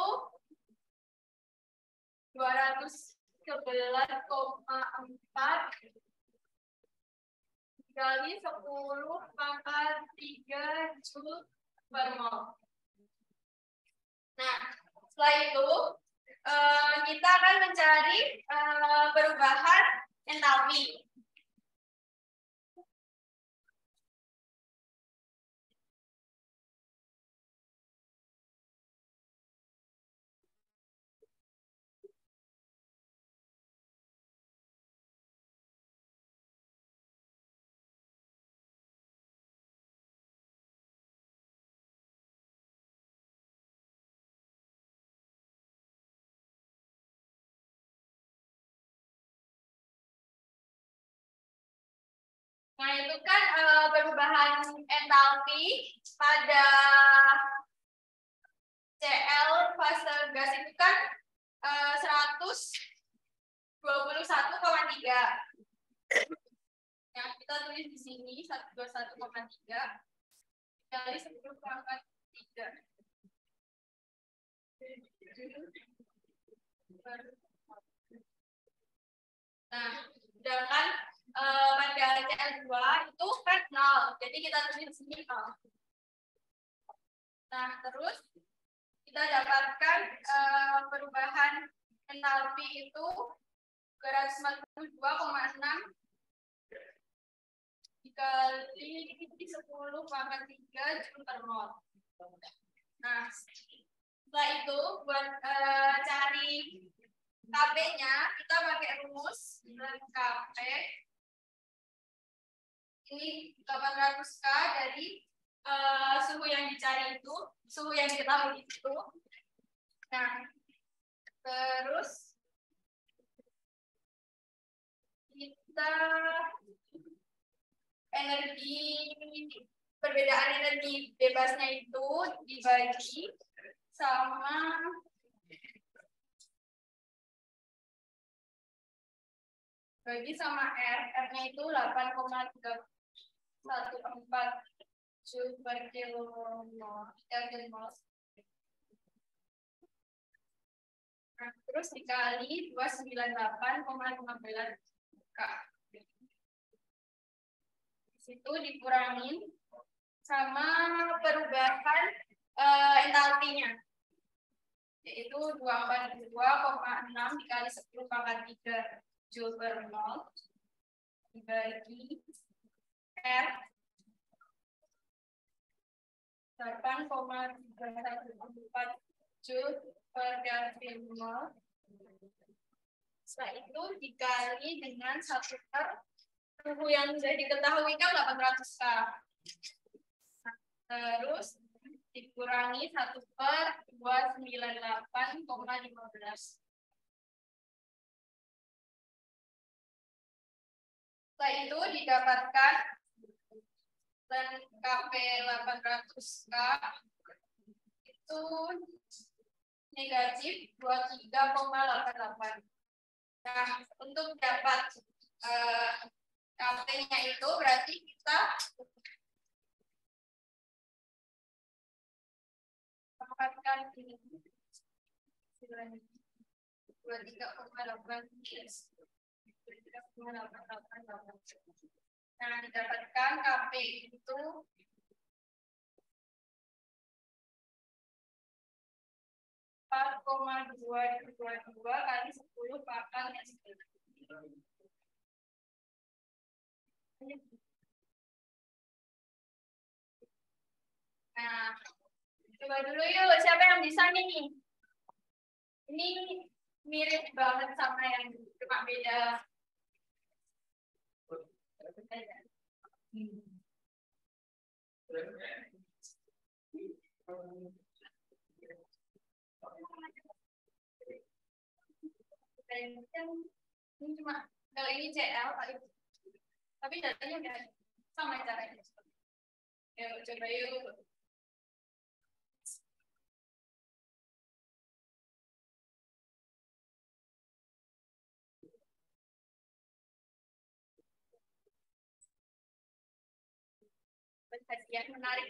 211,4 kali 10 pangkat 3 Joule per mol. Nah, setelah itu kita akan mencari perubahan entalpi. Nah, itu kan perubahan entalpi pada Cl fase gas itu kan 121,3. Yang kita tulis di sini 121,3 kali 10 pangkat 3. Nah, sedangkan pada Cl2 itu kan 0. Jadi kita tulis di sini 0. Nah, terus kita dapatkan perubahan entalpi itu 242,6 dikali 10 pangkat 3 joule per mol. Nah, setelah itu buat cari Kp-nya kita pakai rumus Kp ini 800 K dari suhu yang dicari itu, suhu yang diketahui itu. Nah, terus kita perbedaan energi bebasnya itu dibagi sama R. R-nya itu 8,314 joule per kilomol. Nah, terus dikali 298,15 K. Situ dikurangin sama perubahan entalpinya, yaitu 242,6 dikali 10 pangkat 3 joule per mol dibagi R 8,314 joule per Kelvin mol. Setelah itu dikali dengan 1 per suhu yang sudah diketahui kan 800 K. Nah, terus dikurangi 1 per 298,15. Setelah itu didapatkan dan Kp 800 K itu negatif 23,88. Nah, untuk dapat Kp-nya itu berarti kita dapatkan ini 23,88. Nah, didapatkan Kp itu 4,222 kali 10 pangkat 9. Nah, coba dulu yuk, siapa yang bisa nih? Ini mirip banget sama yang cuma beda. Ini cuma kalau ini CL, tapi datanya udah sama caranya. Yuk, coba yuk. Kajian menarik.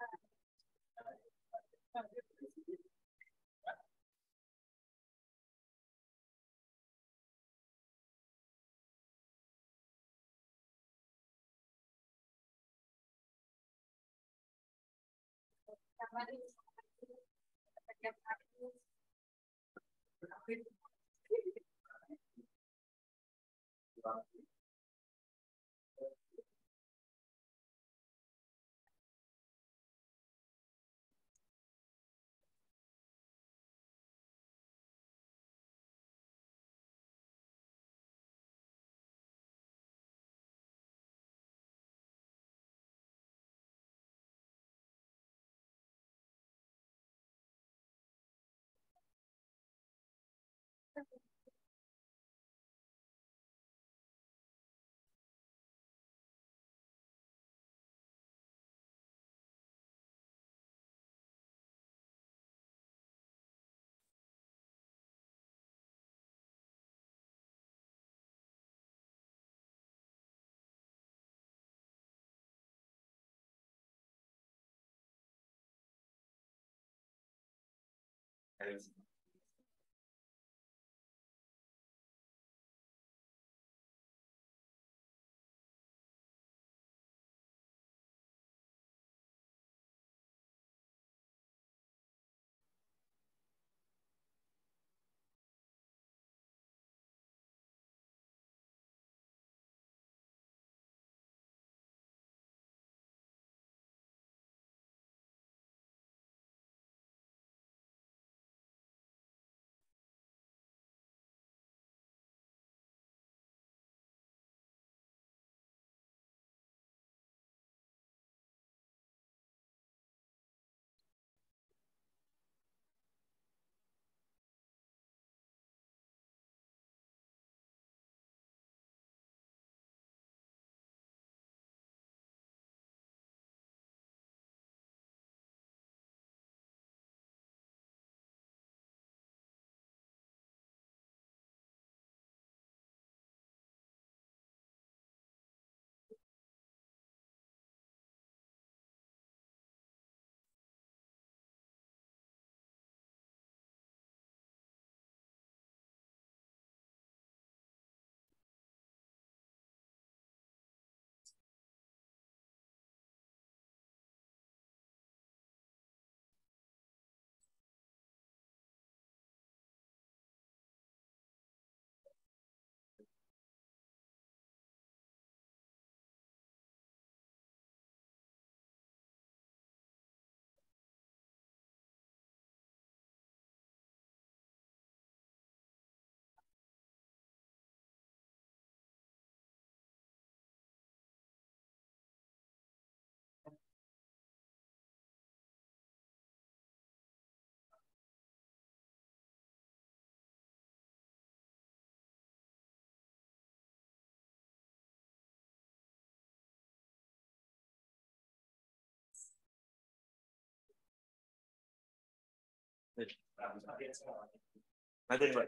Ada Mbak.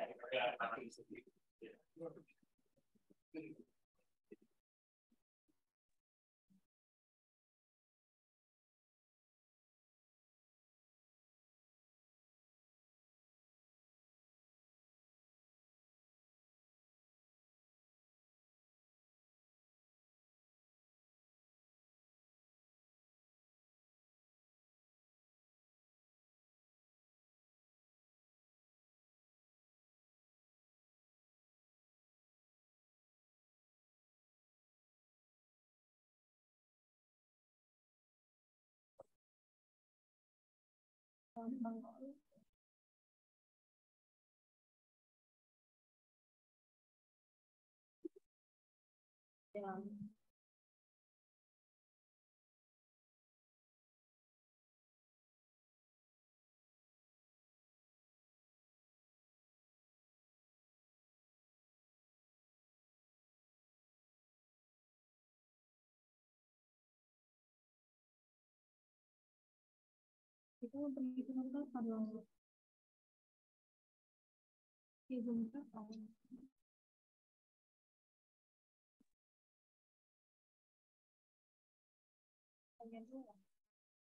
Kita memperhitungkan kapan lalu? Hitung kapan? Bagian dua.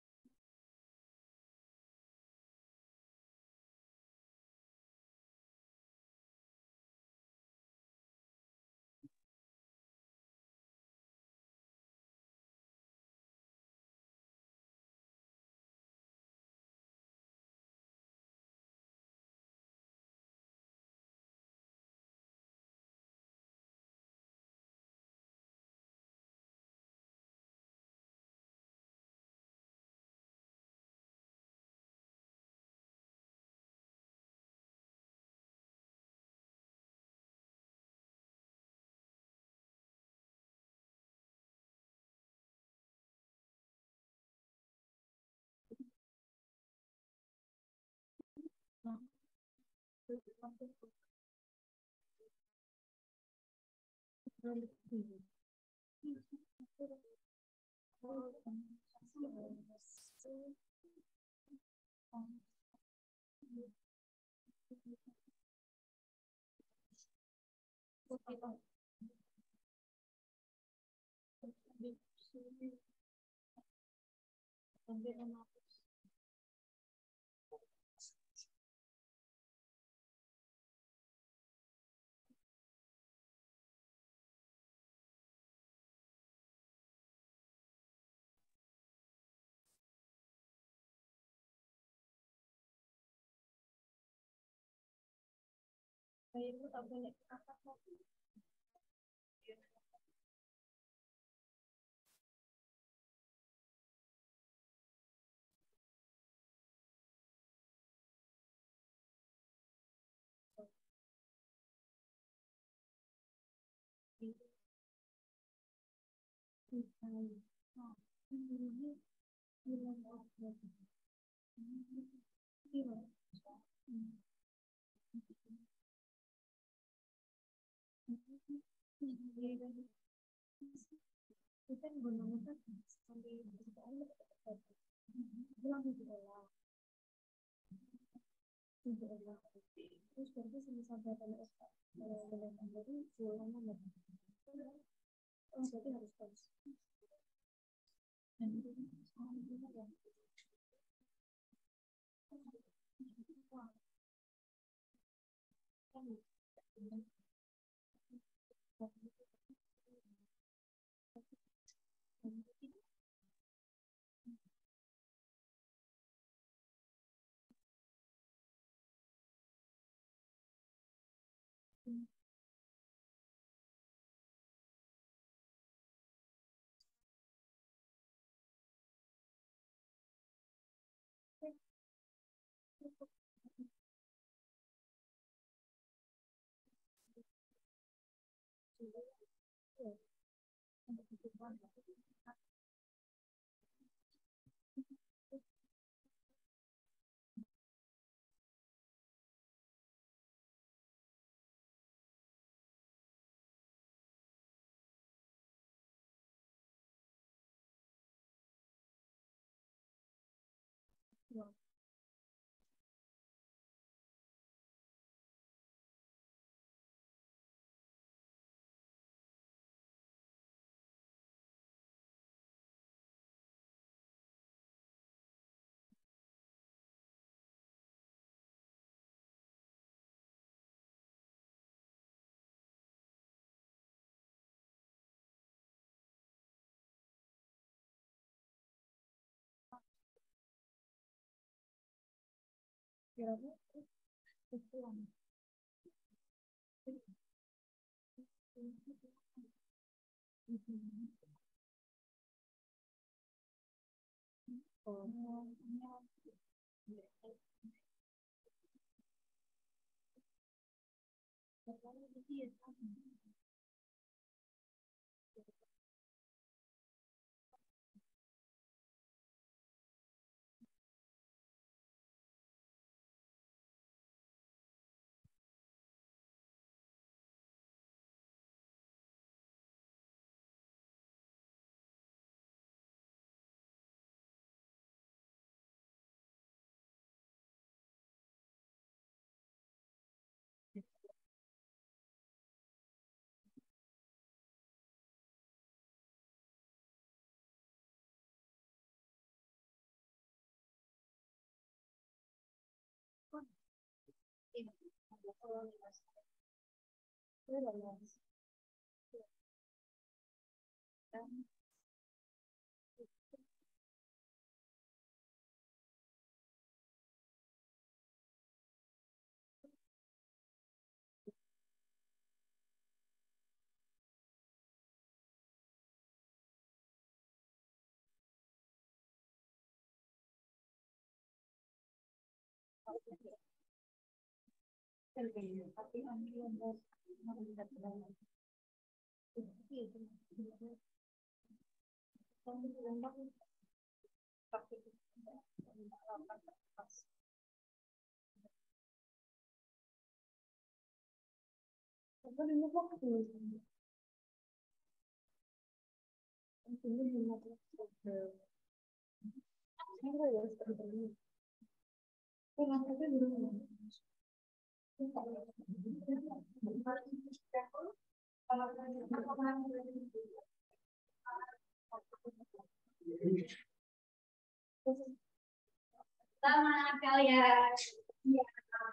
Selamat kalian. Iya.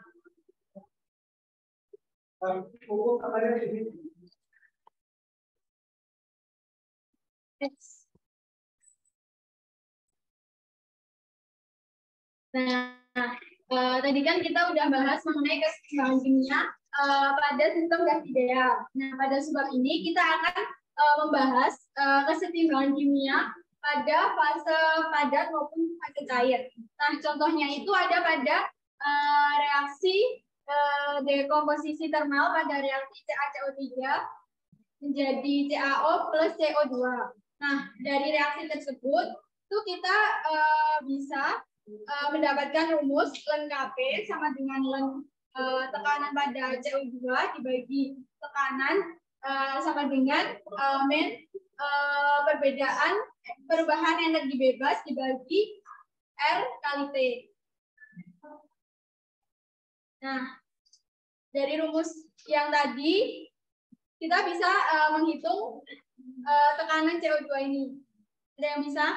Nah, tadi kan kita udah bahas mengenai keseimbangan kimia pada sistem gas ideal. Nah, pada sebab ini kita akan membahas keseimbangan kimia pada fase padat maupun fase cair. Nah, contohnya itu ada pada reaksi dekomposisi termal pada reaksi CaCO3 menjadi CaO plus CO2. Nah, dari reaksi tersebut itu kita bisa mendapatkan rumus Ln Kp sama dengan Ln tekanan pada CO2 dibagi tekanan sama dengan perubahan energi bebas dibagi R kali T. Nah, dari rumus yang tadi kita bisa menghitung tekanan CO2 ini. Ada yang bisa?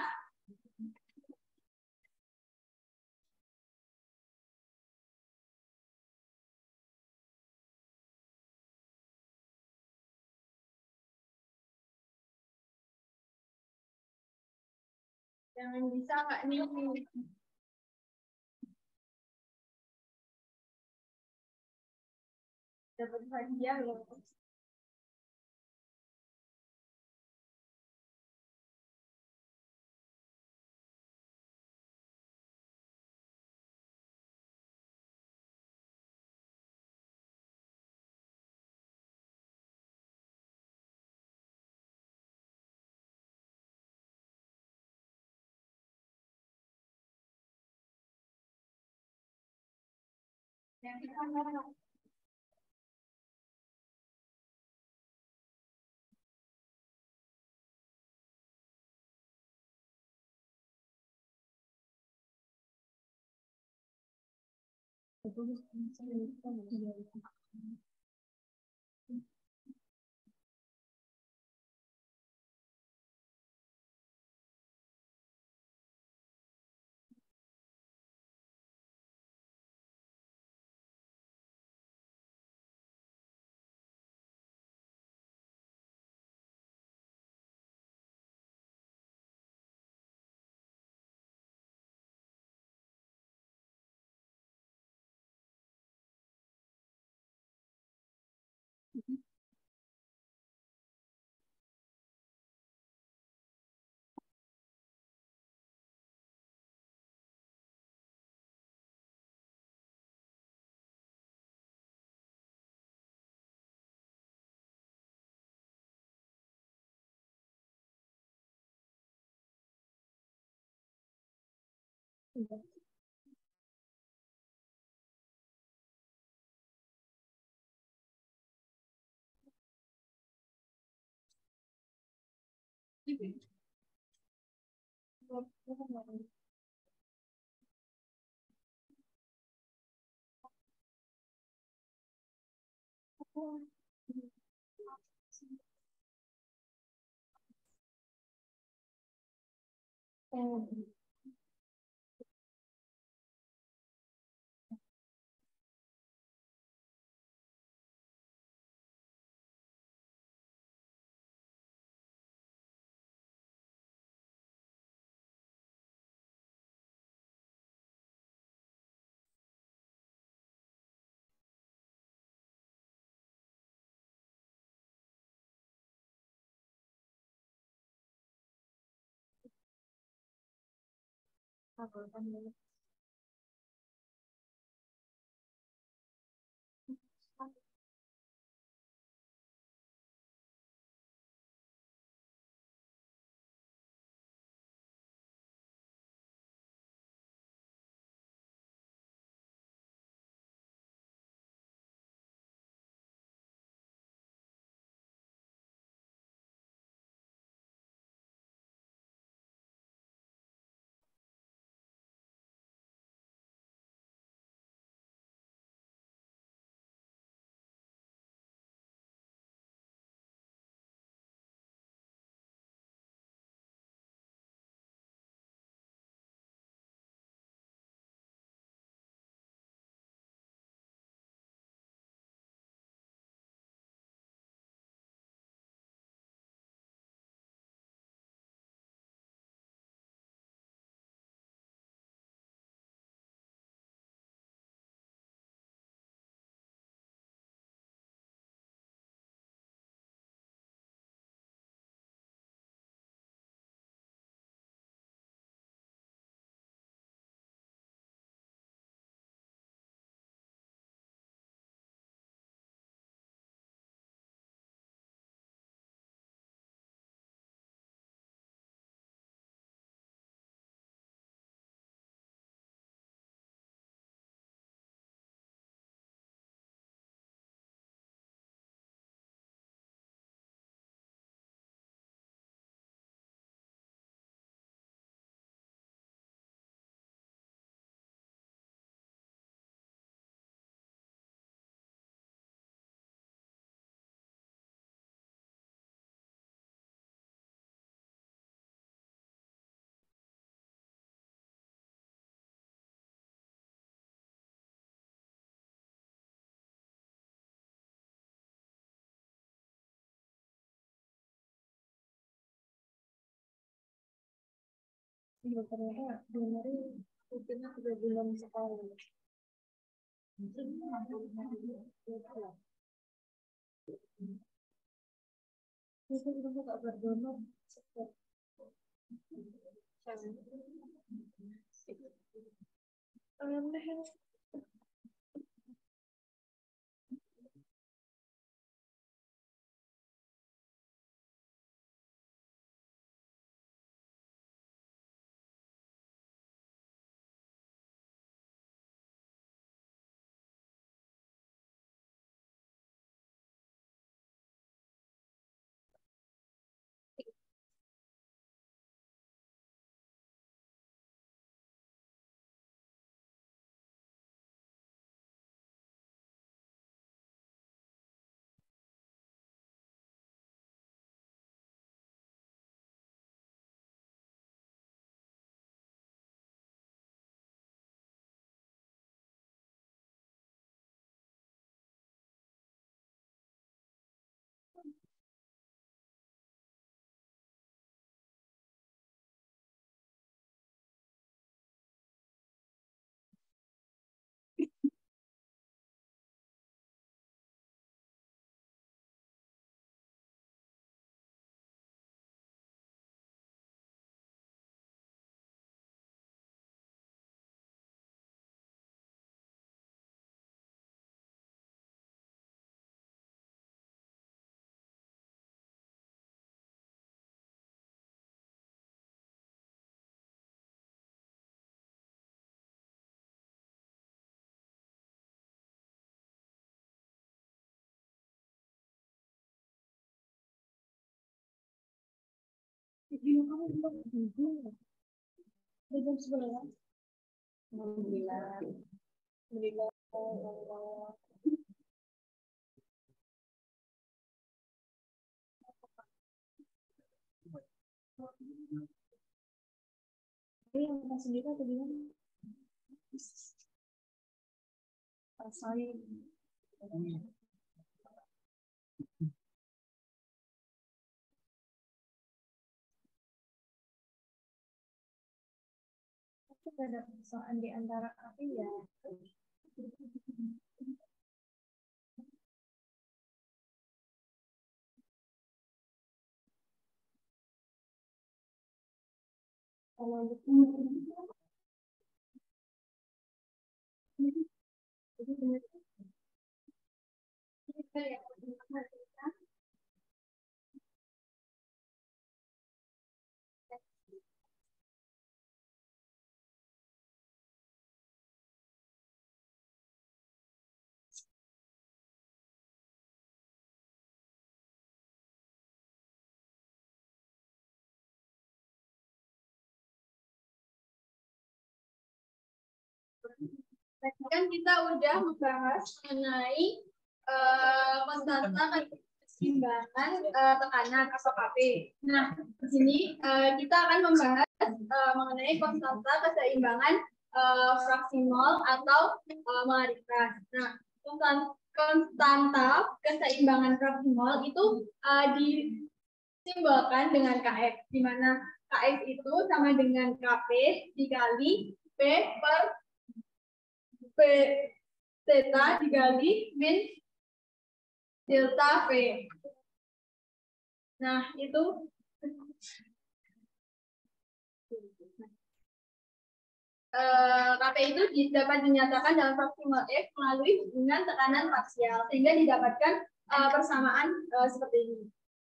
Jangan bisa nggak nih? Dapat hadiah loh. Yang di kamera. Iya, ternyata donori rutinnya 3 bulan sekali. Itu kita nggak berdonor. Aneh. Video kamu belum tidur. Udah jam 11. Alhamdulillah. Alhamdulillah. Allah. Ini yang kita sendiri atau gimana? Rasain. Itu ada persoalan di antara api ya. Kalau kan kita udah membahas mengenai konstanta keseimbangan tekanan atau KP. Nah, di sini kita akan membahas mengenai konstanta keseimbangan fraksi mol atau molaritas. Nah, konstanta keseimbangan fraksi mol itu disimbolkan dengan KF, di mana KF itu sama dengan KP dikali P per P theta dikali min delta V. Nah, itu KP itu dapat dinyatakan dalam fraksi mol F melalui hubungan tekanan parsial, sehingga didapatkan persamaan seperti ini.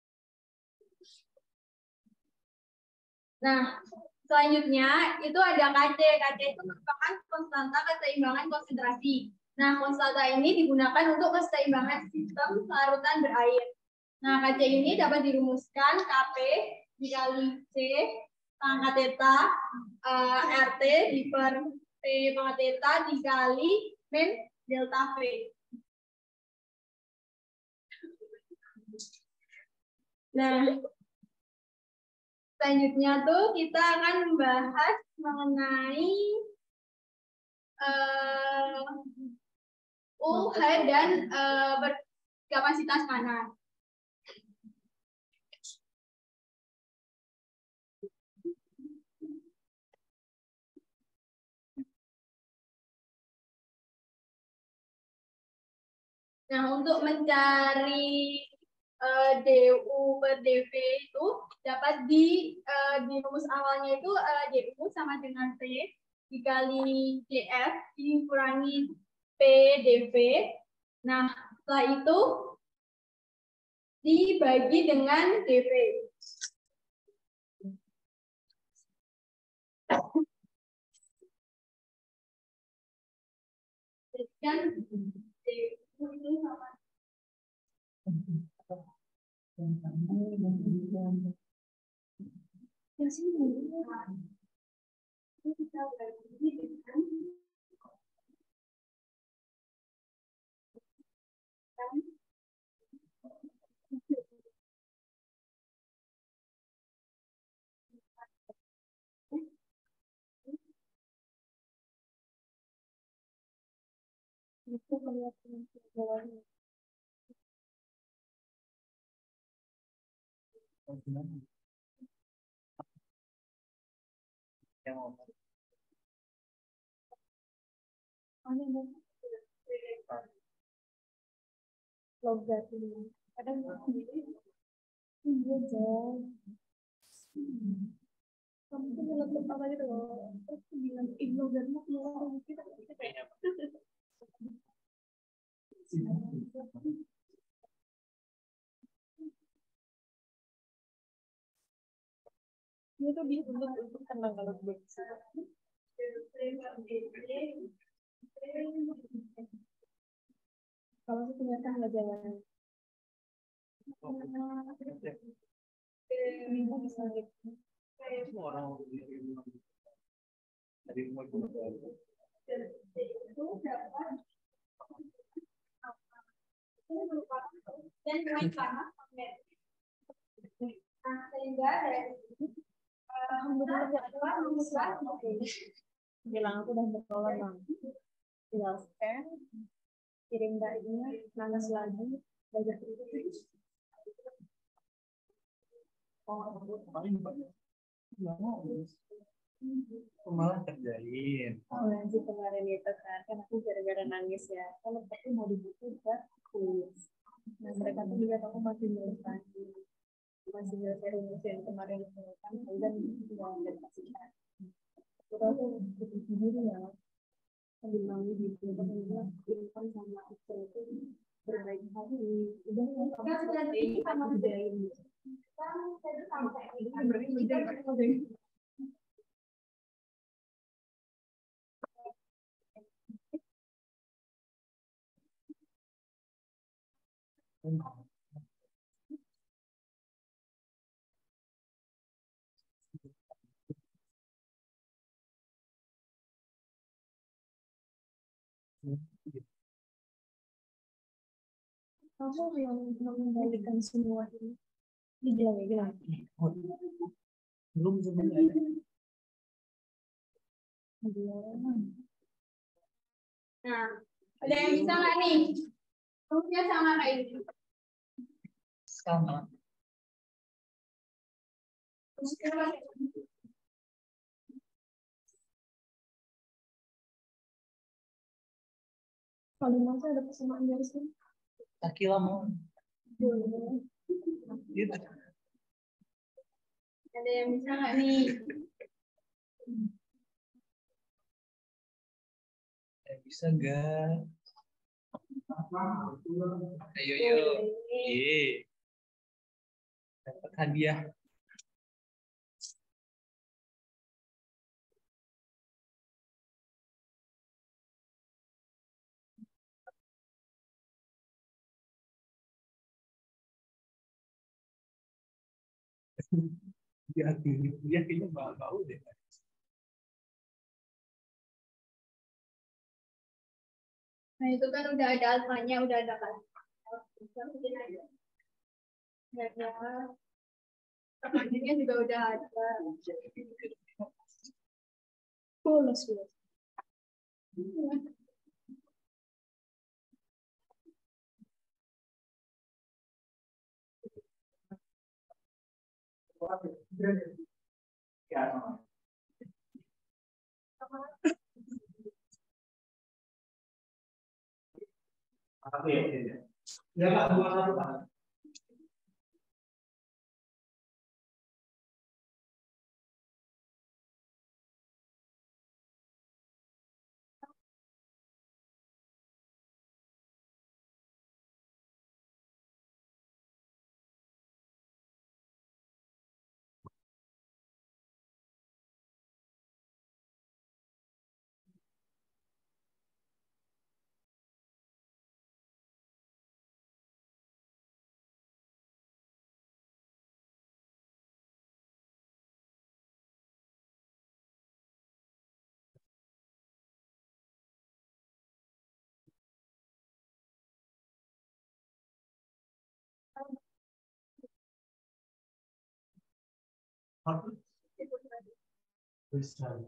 Nah, selanjutnya itu ada KC. KC itu merupakan konstanta keseimbangan konsentrasi. Nah, konstanta ini digunakan untuk keseimbangan sistem larutan berair. Nah, KC ini dapat dirumuskan KP dikali C pangkat theta RT di per P pangkat theta dikali min delta V. Nah, selanjutnya tuh kita akan membahas mengenai UH dan berkapasitas panas. Nah, untuk mencari DU per DV itu dapat di rumus awalnya itu DU sama dengan P dikali DF dikurangi P DV. Nah, setelah itu dibagi dengan DV. Kan DU itu sama yang sini kita bagi dengan itu melihat bawahnya. Logat ini kadang iya jauh kamu tuh ngelutuk apa gitu loh terus bilang logatmu keluar kita dia tuh bisa untuk tenang kalau begitu. Kalau itu ternyata nggak jalan. Minggu bisa gitu. Orang dari rumah Itu dapat dan naik panas sehingga dari bilang aku udah bertolak bang tinggal scan kirim dainya nanas lagi belajar terus paling banyak malah kerjain. Oh lanjut kemarin itu kan aku gara-gara nangis ya kalau aku mau dibutuh buat kuis nah mereka tuh lihat aku masih nulis lagi masih nyelesai rumus yang kemarin kan dan tinggal adaptasikan aku butuh sendiri ya sambil nangis gitu kemudian Irfan sama Excel itu berbaik hati udah kamu selesai kita kerjain gitu kan saya sampai itu berarti kerjain kamu yang mengembalikan semua ini dibilang Belum sebenarnya. Nah, ada yang bisa nggak nih? Rumusnya sama kayak ini. Sama. Kalau masa ada persamaan dari sini. Kaki lama. Gitu. Ada yang bisa nggak nih? Bisa nggak? Ayo yuk. Ye. Dapat hadiah. Dia kayaknya bau deh. Nah itu kan udah ada alfanya, udah ada kan. Ya, pertanyaannya juga udah ada. Boleh sih. Satu ya. Ya Kak, 21 Kak. Besar.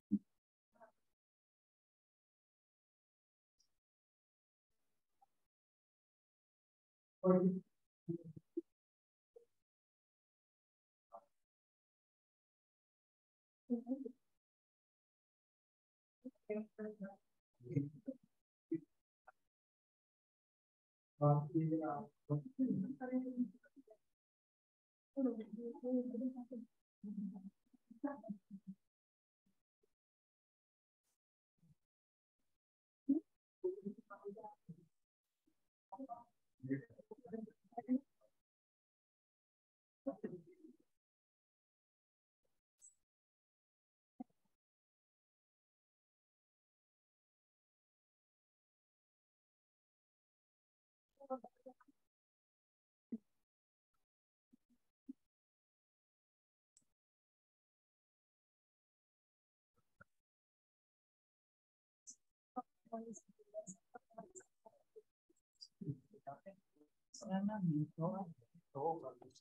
Sana gitu. Oh, bagus.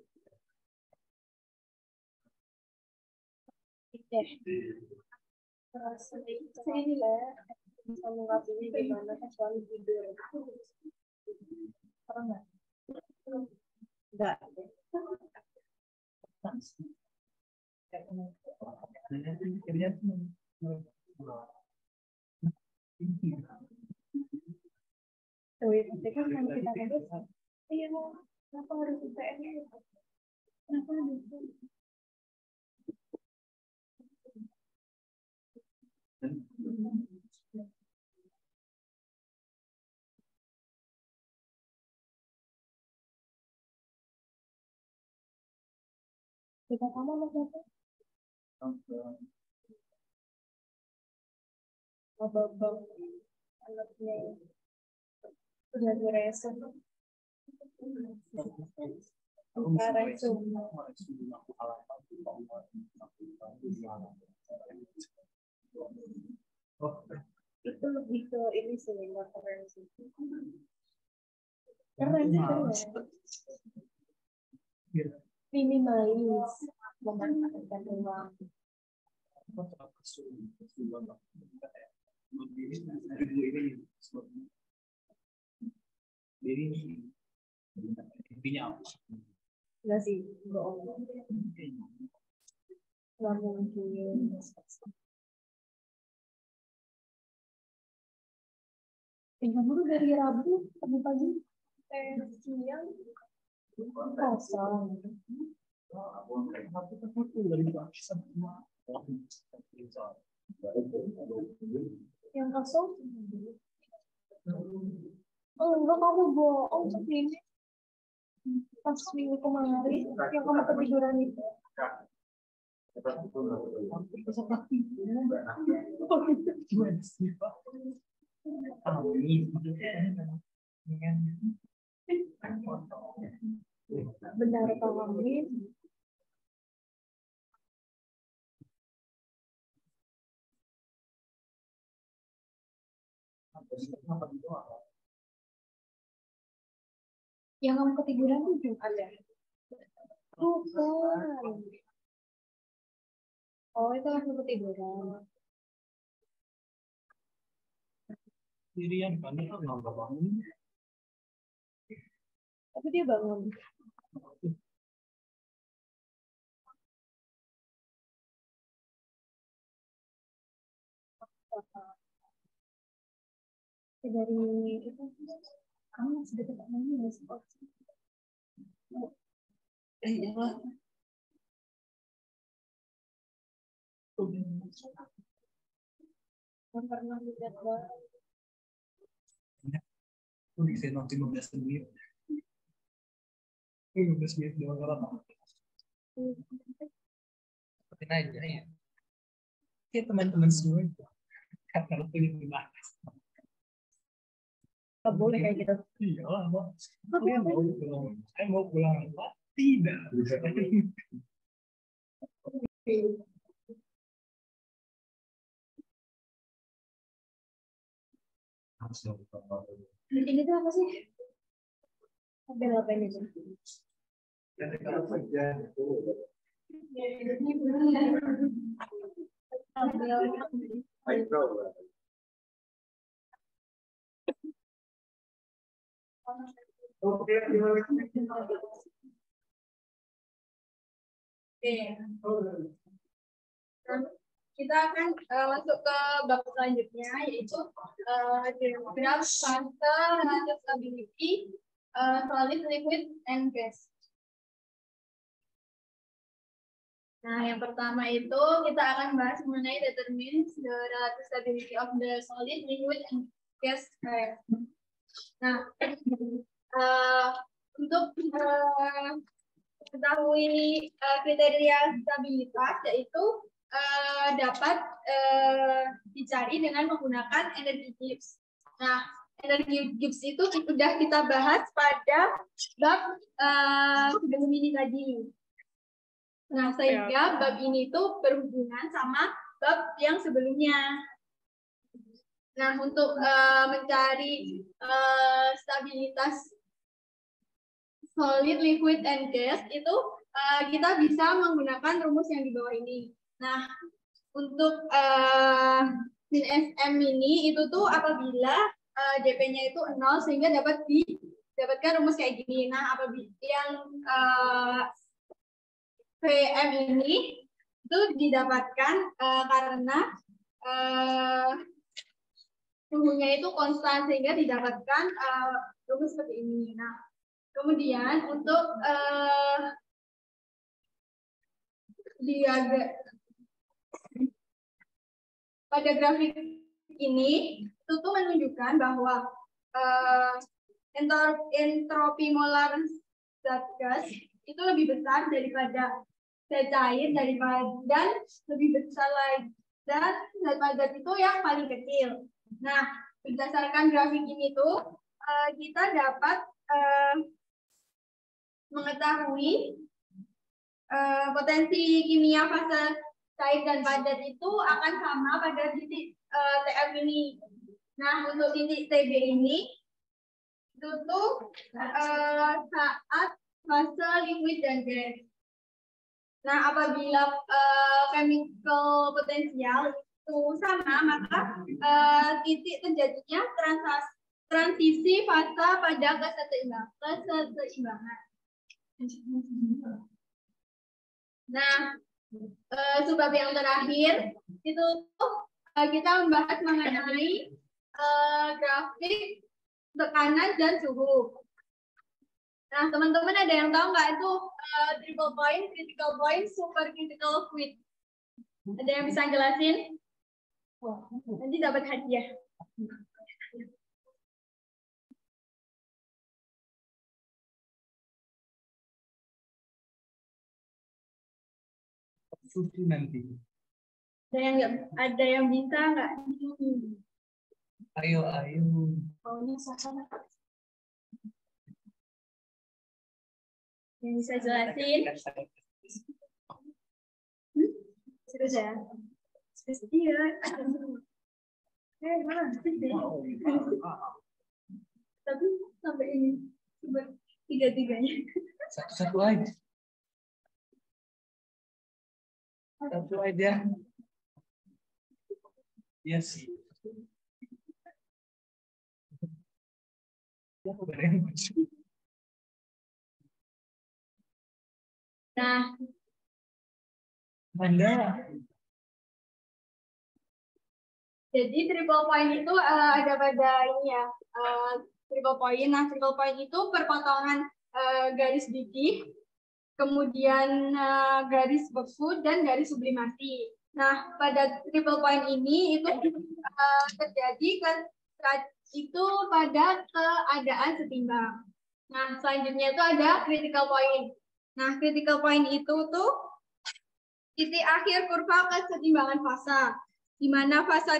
Sini lah, bisa mengakui gimana kecuali tidur. Pernah nggak? Enggak. Tapi kan kalau kita harus, iya, kenapa harus UTS? Kenapa harus? Kita sama mas siapa? Abang anaknya udah diresa. Karena itu itu lebih ke ini sih, nggak keren sih. Keren minimalis, memanfaatkan ruang. Jadi intinya apa? Nggak sih, bohong. Nggak mungkin. Tinggal dulu dari Rabu sampai pagi, siang kosong. Yang kosong? Oh, enggak, kamu bohong segini. Pas minggu kemarin, yang kamu ketiduran itu. Benar, Pak Amin. Yang kamu ketiduran itu ada? Bukan. Oh, itu langsung ketiduran. Sendirian kan dia nggak bangun. Tapi dia bangun. Dari itu kamu masih dekat sama ini nggak sih? Iya. Yang pernah lihat bahwa Aku di sini 15 menit. 15 menit doang apa? Seperti aja ya. Kayak teman-teman semua itu. Karena aku ingin dibahas. nggak boleh kayak gitu. Iya, Pak. Saya mau pulang. Saya mau pulang. Pak, tidak. Ini tuh apa sih? Bel apa ini tuh? Oke. Kita akan masuk ke bab selanjutnya, yaitu graph fase relative stability solid, liquid, and gas. Nah, yang pertama itu kita akan bahas mengenai determines the relative stability of the solid, liquid, and gas phase. Nah, untuk mengetahui kriteria stabilitas, yaitu dapat dicari dengan menggunakan energi Gibbs. Nah, energi Gibbs itu sudah kita bahas pada bab sebelum ini tadi. Nah, sehingga bab ini tuh berhubungan sama bab yang sebelumnya. Nah, untuk mencari stabilitas solid, liquid, and gas itu kita bisa menggunakan rumus yang di bawah ini. Nah, untuk min SM ini itu tuh apabila dp-nya itu 0 sehingga dapat didapatkan rumus kayak gini. Nah, apabila yang VM ini itu didapatkan karena suhunya itu konstan sehingga didapatkan rumus seperti ini. Nah, kemudian untuk pada grafik ini itu tuh menunjukkan bahwa entropi molar zat gas itu lebih besar daripada zat cair dan lebih besar lagi dan zat padat itu yang paling kecil. Nah, berdasarkan grafik ini tuh kita dapat mengetahui potensi kimia fase cair dan padat itu akan sama pada titik TF ini. Nah, untuk titik TB ini itu tuh saat fase liquid dan gas. Nah, apabila chemical potensial itu sama, maka titik terjadinya transisi fase pada keseimbangan. Nah, sebab yang terakhir itu kita membahas mengenai grafik tekanan dan suhu. Nah, teman-teman ada yang tahu nggak itu triple point, critical point, super critical fluid? Ada yang bisa jelasin? Nanti dapat hadiah. Susu nanti. Ada yang bisa nggak? Ayo. Maunya sana. Yang bisa jelasin? Sudah. Sudah. Tapi sampai ini tiga-tiganya. Satu-satu aja. Satu aja. Iya sih. Nah, Anda Jadi triple point itu ada pada ini ya, triple point. Nah, triple point itu perpotongan garis gigih, kemudian garis berfoot dan garis sublimasi. Nah, pada triple point ini itu terjadi itu pada keadaan setimbang. Nah, selanjutnya itu ada critical point. Nah, critical point itu tuh titik akhir kurva kesetimbangan fasa, di mana fasa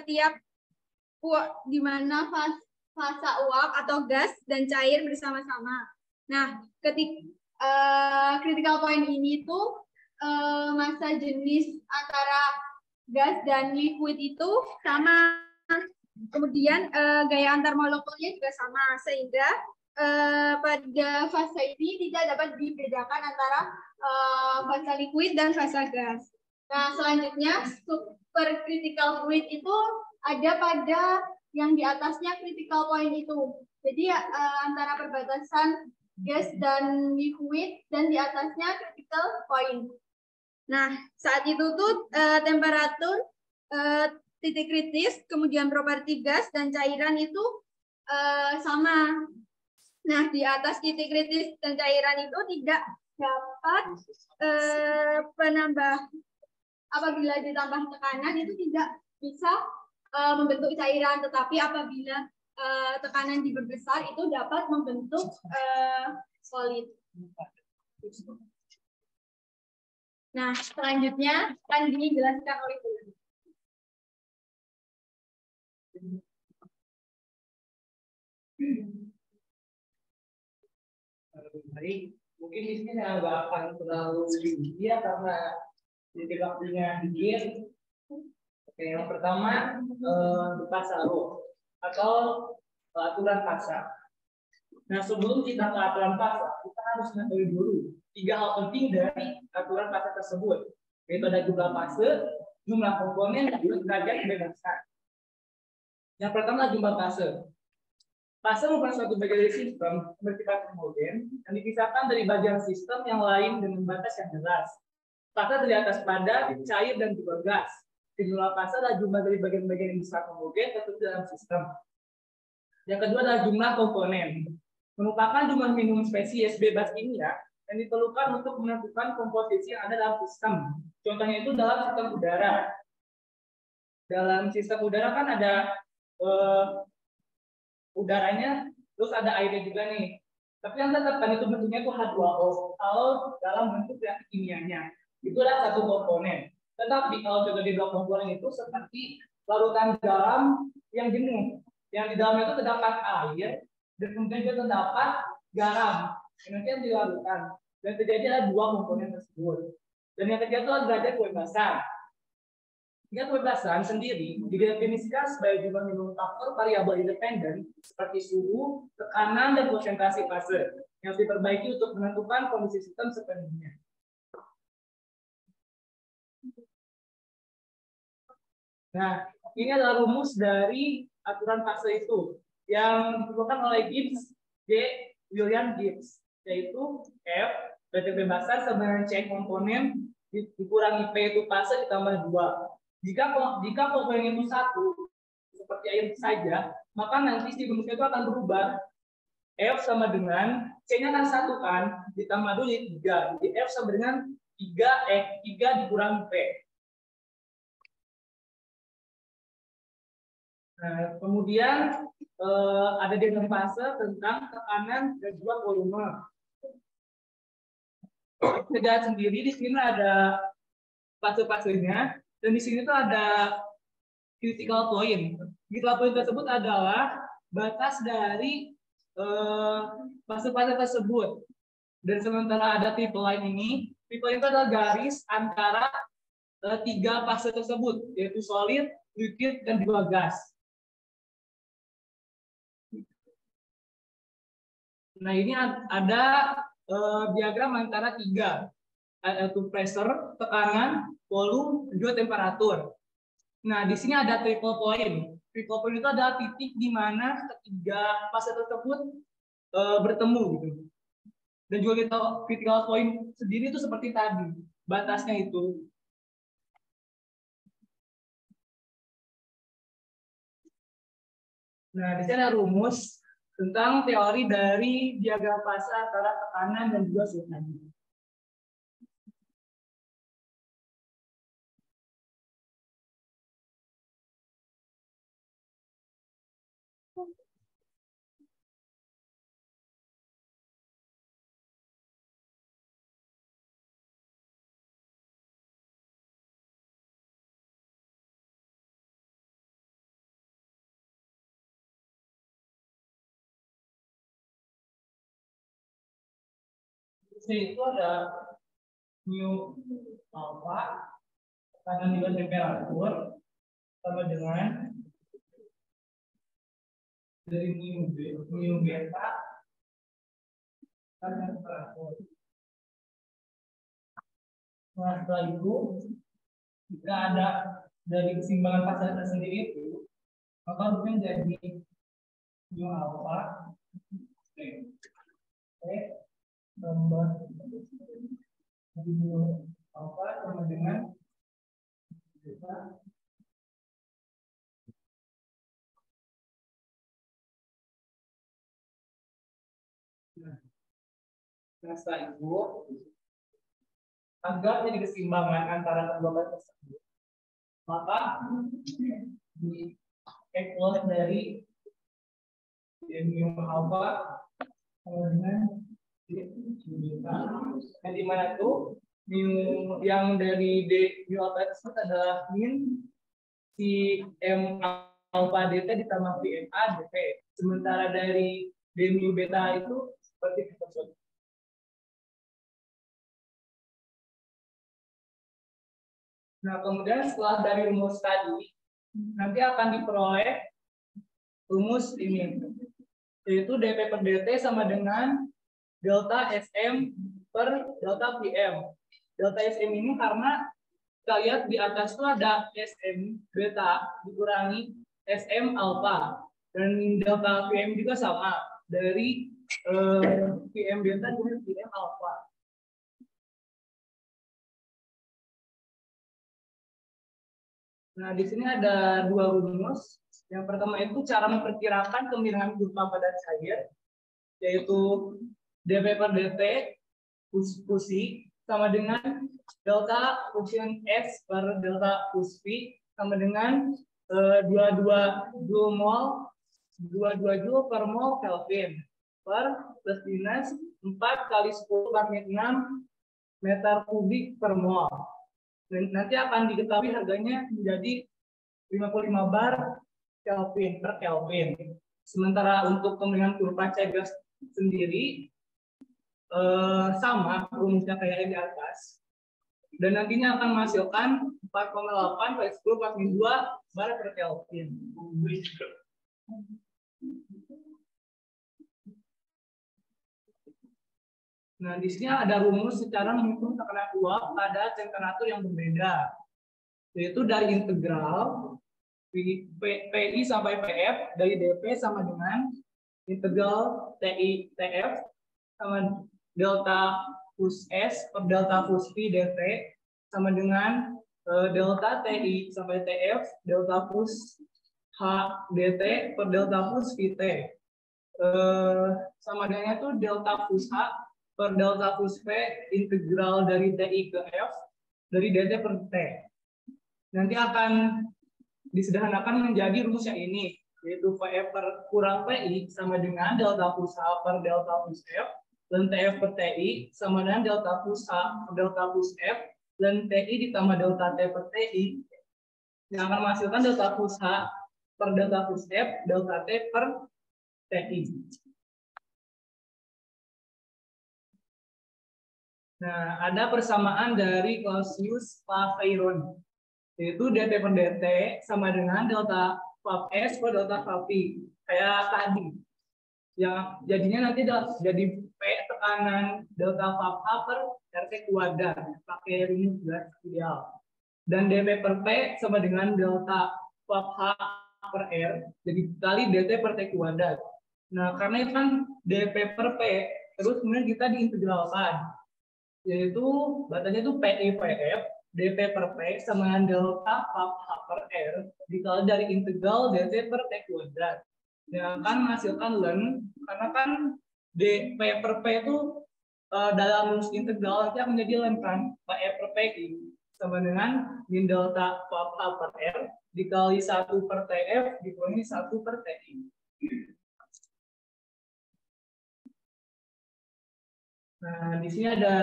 uap atau gas dan cair bersama-sama. Nah, critical point ini tuh massa jenis antara gas dan liquid itu sama. Kemudian gaya antar molekulnya juga sama, sehingga pada fase ini tidak dapat dibedakan antara fase liquid dan fase gas. Nah, selanjutnya supercritical fluid itu ada pada yang di atasnya critical point itu. Jadi antara perbatasan gas dan liquid dan di atasnya critical point. Nah, saat itu tuh temperatur titik kritis, kemudian properti gas dan cairan itu sama. Nah, di atas titik kritis dan cairan itu tidak dapat apabila ditambah tekanan itu tidak bisa membentuk cairan, tetapi apabila tekanan diperbesar itu dapat membentuk solid. Nah, selanjutnya akan dijelaskan oleh Bu. Baik, mungkin di sini nggak akan terlalu tinggi ya karena titik waktunya dikit. Oke, yang pertama pasaro atau aturan fasa. Nah, sebelum kita ke aturan fasa, kita harus mengetahui dulu 3 hal penting dari aturan fasa tersebut, yaitu ada jumlah fase, jumlah komponen, dan juga derajat kebebasan. Yang pertama jumlah fase. Fase merupakan suatu bagian dari sistem bersifat homogen yang dipisahkan dari bagian sistem yang lain dengan batas yang jelas. Fase dari atas padat, cair, dan juga gas. Jumlah fase adalah jumlah dari bagian-bagian yang bisa homogen tertentu dalam sistem. Yang kedua adalah jumlah komponen. Merupakan jumlah minimum spesies bebas kimia yang diperlukan untuk menentukan komposisi yang ada dalam sistem. Contohnya itu dalam sistem udara. Dalam sistem udara kan ada udaranya, terus ada airnya juga nih. Tapi yang tetap kan itu bentuknya itu H2O kalau dalam bentuk reaksi kimianya. Itulah satu komponen. Tetapi kalau sudah di blok komponen itu seperti larutan garam yang jenuh. Yang di dalamnya itu terdapat air dan kemudian juga terdapat garam. Yang dilarutkan. Dan terjadi ada 2 komponen tersebut. Dan yang ketiga itu adalah derajat kebebasan. Tingkat kebebasan sendiri didefinisikan sebagai jumlah minimum faktor variabel independen seperti suhu, tekanan, dan konsentrasi fase yang diperbaiki untuk menentukan kondisi sistem sepenuhnya. Nah, ini adalah rumus dari aturan fase itu yang ditentukan oleh Gibbs, William Gibbs, yaitu F, derajat kebebasan sama dengan C komponen dikurangi P itu fase ditambah 2. Jika komponen itu 1, seperti air saja, maka nanti si rumusnya itu akan berubah. F sama dengan C-nya kan 1 kan, ditambah dulu 3. Jadi F sama dengan 3 dikurangi P. Nah, kemudian ada diagram fase tentang tekanan dan juga volume. Kita lihat sendiri di sini ada fase-fasenya. Dan di sini tuh ada critical point. Critical point tersebut adalah batas dari fase-fase tersebut. Dan sementara ada triple line ini, triple line itu adalah garis antara 3 fase tersebut, yaitu solid, liquid, dan juga gas. Nah, ini ada diagram antara 3, yaitu pressure, tekanan, volume, dan juga temperatur. Nah, di sini ada triple point. Triple point itu adalah titik di mana ketiga fase tersebut bertemu gitu. Dan juga critical point sendiri itu seperti tadi, batasnya itu. Nah, di sini ada rumus tentang teori dari diagram fase antara tekanan dan juga suhu tadi. Di situ ada mu alpha tekanan juga temperatur sama dengan dari mu beta dan temperatur. Nah, setelah itu jika ada dari keseimbangan fase sendiri itu, maka mungkin jadi mu alpha tambah mu alpha sama dengan beta Nah, setelah itu, agar jadi keseimbangan antara kedua belah tersebut, maka di equals dari mu alpha sama dengan yang di mana tuh mu yang dari mu alpha tersebut adalah min si m alpha dt ditambah vma dt. Sementara dari mu beta itu seperti tersebut. Nah, kemudian setelah dari rumus tadi, nanti akan diperoleh rumus ini, yaitu dp per dt sama dengan delta sm per delta vm. Delta sm ini karena kita lihat di atas itu ada sm beta dikurangi sm alpha, dan delta vm juga sama dari vm beta dengan vm alpha. Nah, di sini ada dua rumus. Yang pertama itu cara memperkirakan kemiringan kurva padat cair, yaitu dp per dt fusi sama dengan delta function s per delta fus v sama dengan 22 joule per mol Kelvin per plus minus 4 kali 10 banding 6 meter kubik per mol. Dan nanti akan diketahui harganya menjadi 55 bar Kelvin per Kelvin. Sementara untuk kemiringan kurva cair gas sendiri sama rumusnya kayak yang di atas. Dan nantinya akan menghasilkan 4,8 kali 10 banding 2 bar per Kelvin. Nah, di sini ada rumus secara menghitung tekanan uap pada temperatur yang berbeda, yaitu dari integral PI sampai PF dari dP sama dengan integral TI TF sama delta fus S per delta fus V dt sama dengan delta TI sampai TF delta fus H dt per delta fus VT sama dengan itu delta fus H per delta fus V integral dari TI ke F dari dt per T. Nanti akan disederhanakan menjadi rumusnya ini, yaitu VF per kurang PI sama dengan delta fus H per delta fus F dan TF per TI sama dengan delta fus H per delta fus F dan TI ditambah delta T per TI yang akan menghasilkan delta fus H per delta fus F delta T per TI. Nah, ada persamaan dari Clausius-Clapeyron, yaitu dP per dt sama dengan delta Vav S per delta Vav V, kayak tadi. Yang jadinya nanti jadi P tekanan delta Vav A per RT kuadrat, pakai rumus gas ideal. Dan dP per P sama dengan delta Vav H per R, jadi kali dt per T kuadrat. Nah, karena itu kan dP per P, terus kemudian kita diintegralkan, yaitu batanya itu PI PF dP per P sama dengan delta Vav H per R dikali dari integral dt per T kuadrat. yang akan menghasilkan ln, karena kan d P per P itu dalam rumus integral nanti akan menjadi ln kan, P per PI sama dengan min delta H per R dikali 1 per TF dikurangi 1 per TI. Nah, di sini ada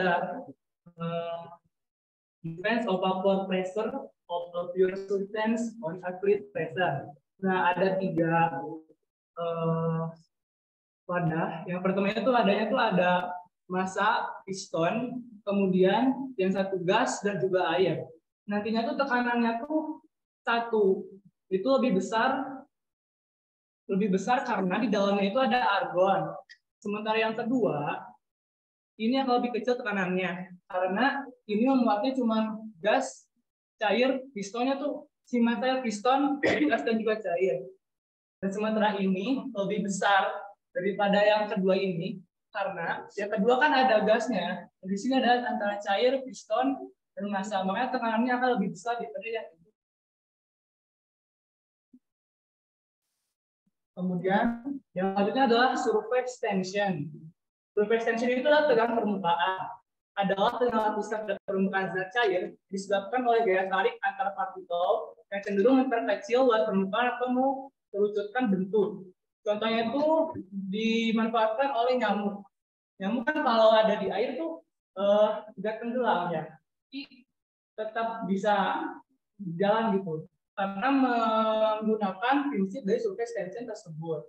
depends of vapor pressure of a pure substance on a fluid pressure. Nah, ada 3 wadah. Yang pertama itu wadahnya itu ada massa piston, kemudian yang satu gas dan juga air. Nantinya tuh tekanannya tuh 1 itu lebih besar karena di dalamnya itu ada argon. Sementara yang kedua ini yang lebih kecil tekanannya karena ini memuatnya cuma gas, cair, pistonnya tuh si massa piston, gas dan juga cair. Dan sementara ini lebih besar daripada yang kedua ini karena yang kedua kan ada gasnya. Di sini ada antara cair, piston, dan massa. Makanya tekanannya akan lebih besar daripada yang ini. Kemudian yang selanjutnya adalah surface tension. Surface tension itu adalah tegangan permukaan. Adalah tegangan lapisan pada permukaan zat cair disebabkan oleh gaya tarik antar partikel yang cenderung memperkecil luas permukaan atau mengerucutkan bentuk. Contohnya itu dimanfaatkan oleh nyamuk. Nyamuk kan kalau ada di air tuh tidak tenggelam ya, tapi tetap bisa jalan gitu karena menggunakan prinsip dari surface tension tersebut.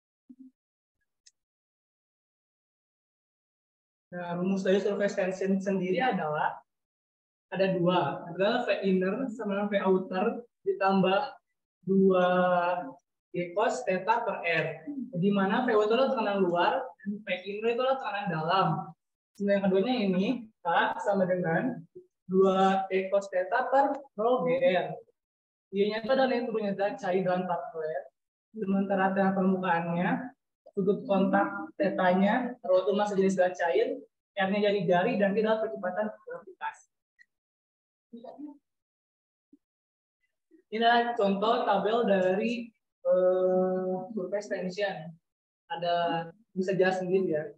Nah, rumus dari surface tension sendiri adalah ada 2, adalah V inner sama V outer ditambah 2 G cos theta per R, di mana V outer itu tekanan luar dan V inner itu adalah tekanan dalam. Sehingga yang keduanya ini K sama dengan 2 G cos theta per rho GR. Y-nya itu adalah yang turunnya zat cair dalam partikel. Sementara tengah permukaannya, sudut kontak tetanya, rho itu massa jenis zat cair, R-nya jadi jari dan tidak percepatan gravitasi. Ini adalah contoh tabel dari surface tension. Ada bisa jelas sendiri ya.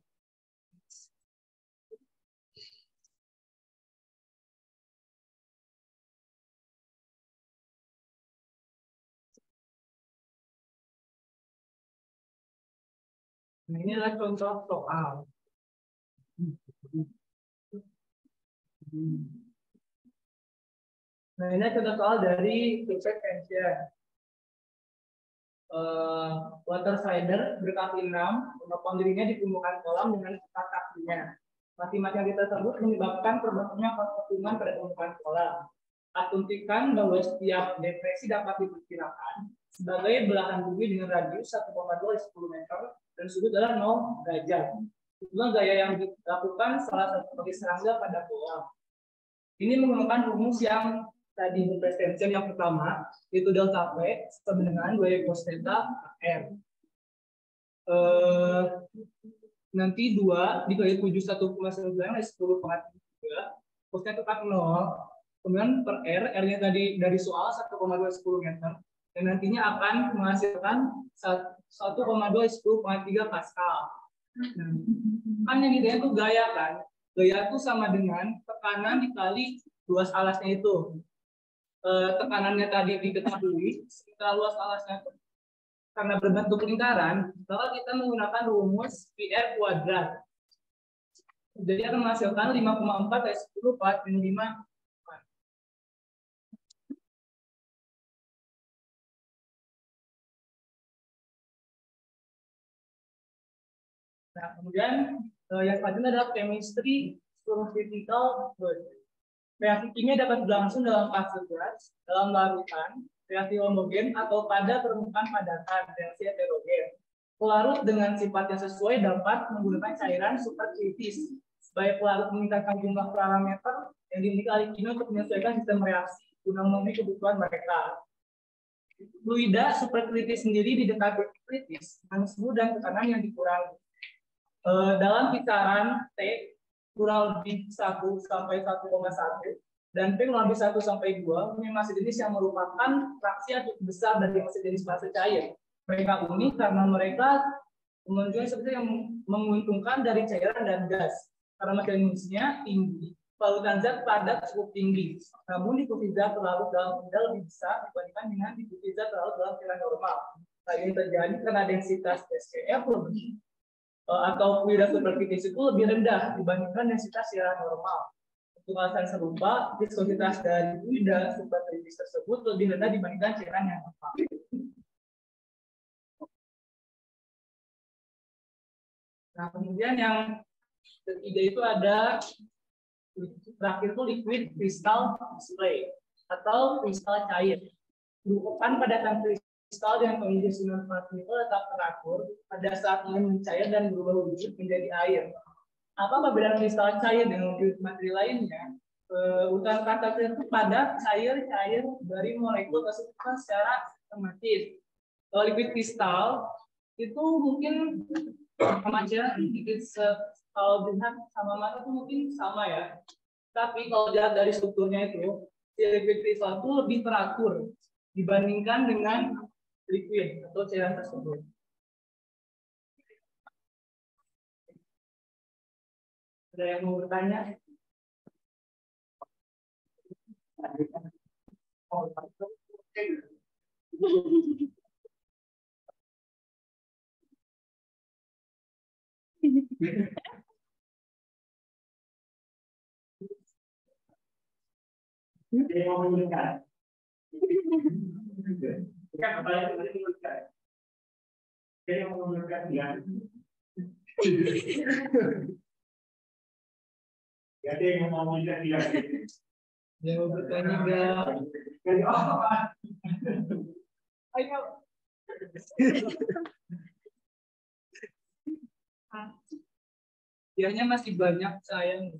Nah, ini adalah contoh soal. Nah, ini contoh soal dari surface tension. Water slider berkaki 6, menopang dirinya di permukaan kolam dengan 4 kakinya. Mati-matian tersebut menyebabkan terbentuknya kepungan pada permukaan kolam. Asumsikan bahwa setiap depresi dapat diperkirakan sebagai belahan bumi dengan radius 1,2 10 meter dan sudut adalah 0 derajat. Itulah gaya yang dilakukan salah satu bagi serangga pada kolam. Ini menggunakan rumus yang tadi surface tension yang pertama, itu delta P sama dengan 2 cos theta R. Nanti 2 dikali 71,9 10 pangkat 3, cosnya tetap 0. Kemudian per R, R-nya tadi dari soal 1,2 10 meter. Dan nantinya akan menghasilkan 1,2 10 pangkat 3 Pascal. Kan yang ideanya itu gaya kan. Gaya itu sama dengan tekanan dikali luas alasnya itu. Tekanannya tadi diketahui, setelah luas alasnya itu karena berbentuk lingkaran, maka kita menggunakan rumus PR kuadrat. Jadi akan menghasilkan 5,4 kali 10 per 5. Nah, kemudian yang selanjutnya adalah chemistry critical good. Reaksi kimia dapat berlangsung dalam fase gas, dalam larutan, reaksi homogen atau pada permukaan padatan, reaksi heterogen. Pelarut dengan sifat yang sesuai dapat menggunakan cairan superkritis. Sebagai pelarut meningkatkan jumlah parameter yang dimiliki ahli kimia untuk menyesuaikan sistem reaksi guna memenuhi kebutuhan mereka. Fluida superkritis sendiri didekati kritis dengan suhu dan tekanan yang dikurangi. Dalam kisaran T kurang lebih 1 sampai 1,1 dan P kurang lebih 1 sampai 2 punya massa jenis yang merupakan fraksi yang cukup besar dari massa jenis fase cair. Mereka unik karena mereka menunjukkan seperti yang menguntungkan dari cairan dan gas. Karena materialnya tinggi, polutan zat padat cukup tinggi. Namun difusi zat terlalu dalam cairan lebih besar dibandingkan dengan difusi zat terlalu dalam cairan normal. Hal ini terjadi karena densitas SPF lebih atau fluida superficies itu lebih rendah dibandingkan densitas cairan normal. Untuk alasan serupa, viskositas dari fluida superficies tersebut lebih rendah dibandingkan cairan yang normal. Nah, kemudian yang ketiga itu ada terakhir itu liquid crystal display atau kristal cair. Berukuran padatan kristal dengan kondisi non-partikel tetap teratur pada saat mulai mencair dan berubah wujud menjadi air. Apa perbedaan kristal cair dengan materi lainnya? Urutan kata itu padat, cair dari molekul tersebut secara otomatis. Kalau liquid kristal itu mungkin sama aja, kalau dilihat sama mata itu mungkin sama ya. Tapi kalau dilihat dari strukturnya itu, si liquid kristal itu lebih teratur dibandingkan dengan liquid atau cairan tersebut. Ada yang mau bertanya? Dia mau menunjukkan. Bukan apa yang menunjukkan. Dia mau menunjukkan dia. Ada yang mau menunjukkan dia. Dia mau bertanya enggak? Ayo. Dianya masih banyak sayang.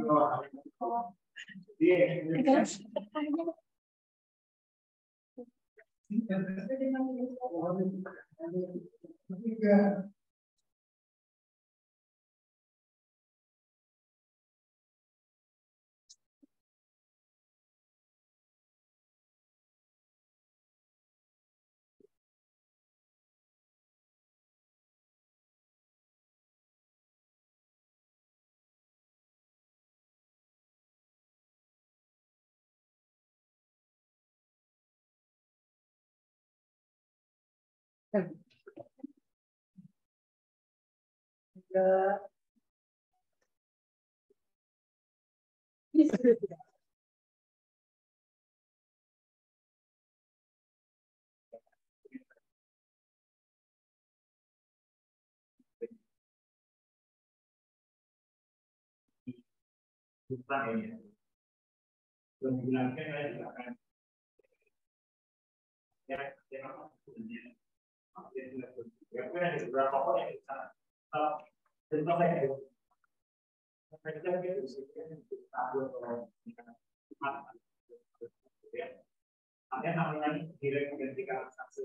Bukan ini. Menggunakan akan ya ada beberapa orang yang bisa ada namanya direkomendasikan saksi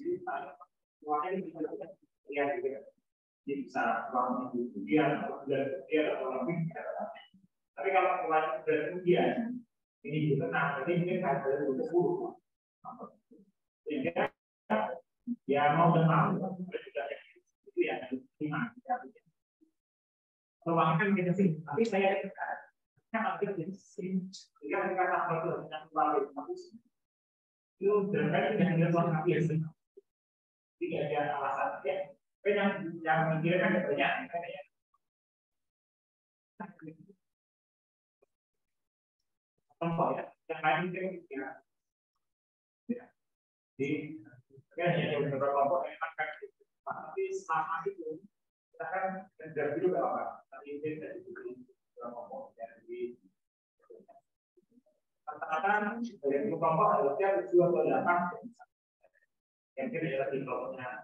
bisa kemudian atau lebih. Tapi kalau kemudian ini juga jadi mungkin ada 10. Sehingga ya mau dan mau itu ya 5. Ruangkan kita sih, tapi saya kan ada di sini. Jika kita sampai ke yang balik itu terkait dengan ruang biasa. Tidak ada alasan ya. Yang memikirkan banyak kan ya. Contoh ya, yang lain mungkin ya. Di kan ya beberapa kelompok yang akan tapi selama itu kita kan kerja juga apa? Tadi ini dari beberapa kelompok dari katakan dari kelompok harusnya 2 atau 8 yang kira di kelompoknya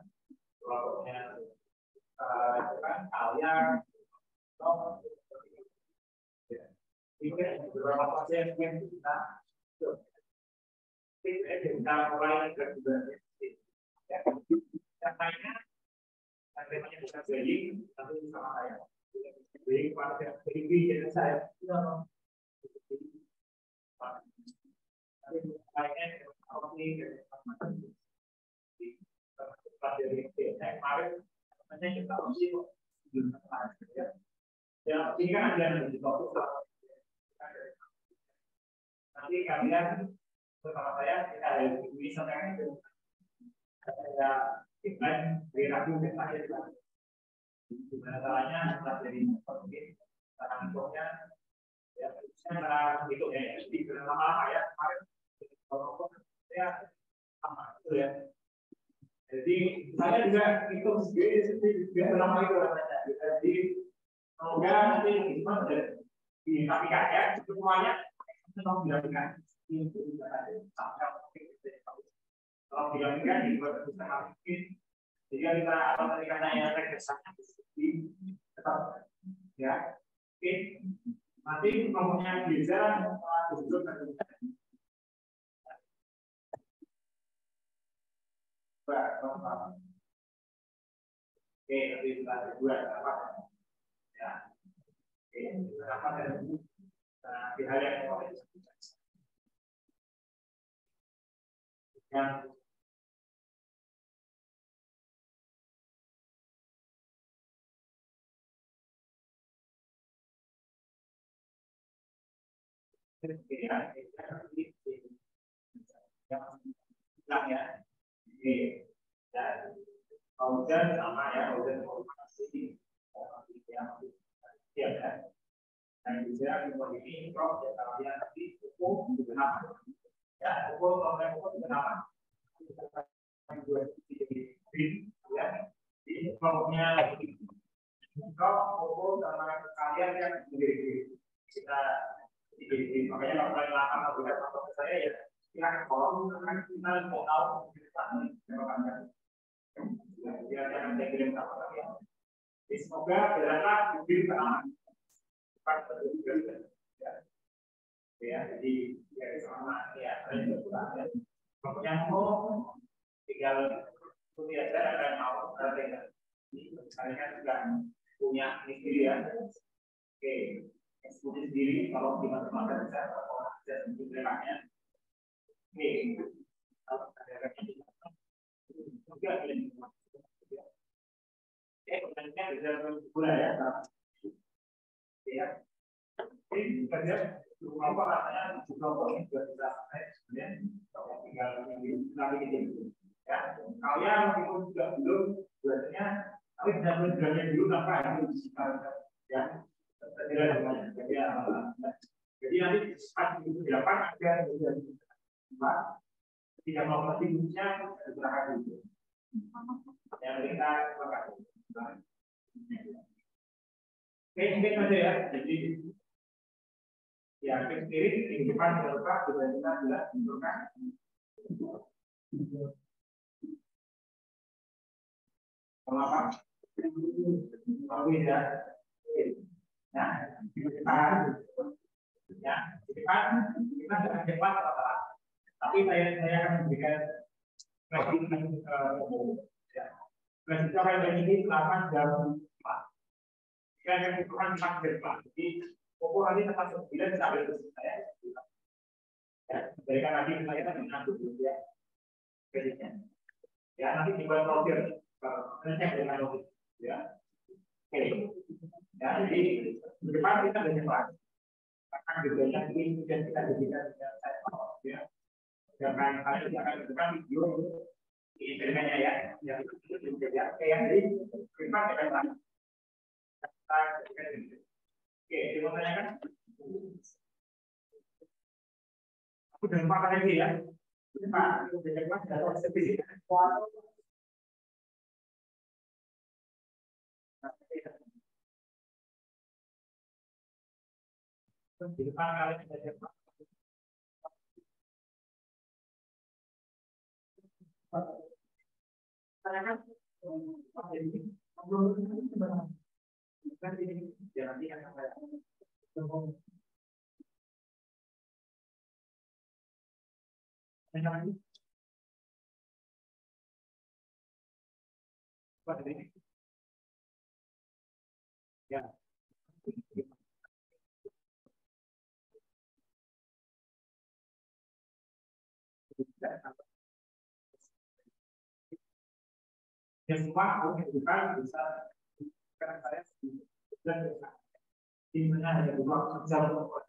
kan kalian itu beberapa pasien yang kita mulai juga yang lainnya temanya bisa jadi tapi sama saya jadi pada jadi saya lainnya dari kemarin namanya kita uji ya ini kan ada yang di fokus nanti kalian bersama saya kita ada di sampai itu ada iklan dari ragu kita ada gimana caranya setelah dari mungkin cara hitungnya ya cara hitungnya di lama-lama ya kemarin ya sama itu ya. Jadi saya juga itu sendiri biar lama itu rasanya. Jadi semoga nanti kita di aplikasi ya semuanya tolong dilakukan itu juga ada kalau dilakukan dibuat bisa mungkin jika kita atau tadi katanya regresi tetap ya oke nanti kelompoknya bisa duduk dan oke, nanti kita dua apa ya? Oke, apa dari di hal yang ya. Oke, dan kemudian sama ya, kemudian informasi yang ya, dan juga info ini proses kalian nanti hukum kenapa ya, hukum kalau hukum kenapa ya, di kelompoknya hukum sama kalian yang sendiri kita makanya kalau kalian lakukan atau tidak atau saya ya kita kalau kita mau tahu ya jangan saya kirim apa ya. Semoga berapa lebih pengalaman ya jadi ya sama ya pokoknya mau tinggal kuliah dan mau berarti kalian juga punya istri ya oke eksekusi sendiri kalau di masa-masa bisa bisa sendirinya oke kalau ada juga pertanyaannya bisa berguna ya ya ini kerja apa rasanya juga ini juga bisa sebenarnya tinggal lagi gitu ya kalian meskipun juga belum biasanya tapi bisa belajarnya dulu apa yang disesuaikan ya jadi nanti pas itu dilakukan ada tidak mau mesti gurunya berangkat dulu yang kita lakukan mungkin aja ya jadi ya sendiri di depan berapa sudah kita jelas bentukkan apa kalau ya nah di depan ya di depan kita sudah cepat tapi saya akan memberikan ya secara ini selama jam 4 yang dibutuhkan 4 jam 4 jadi pokok nanti tempat 9 bisa ambil ke saya ya berikan lagi ke saya dan nanti ya kreditnya ya nanti dibuat profil ngecek dengan profil ya oke ya jadi di depan kita sudah cepat akan diberikan ini dan kita jadikan saya ya jangan kalian akan menunjukkan video ini ceritanya ya yang itu juga ya oke ya jadi kita akan oke mau tanyakan aku udah lupa lagi ya Pak udah pas ada seperti di depan kalian ada siapa tanyakan nanti akan saya ya Ya semua aku bukan bisa karena saya dan di mana ada dua bisa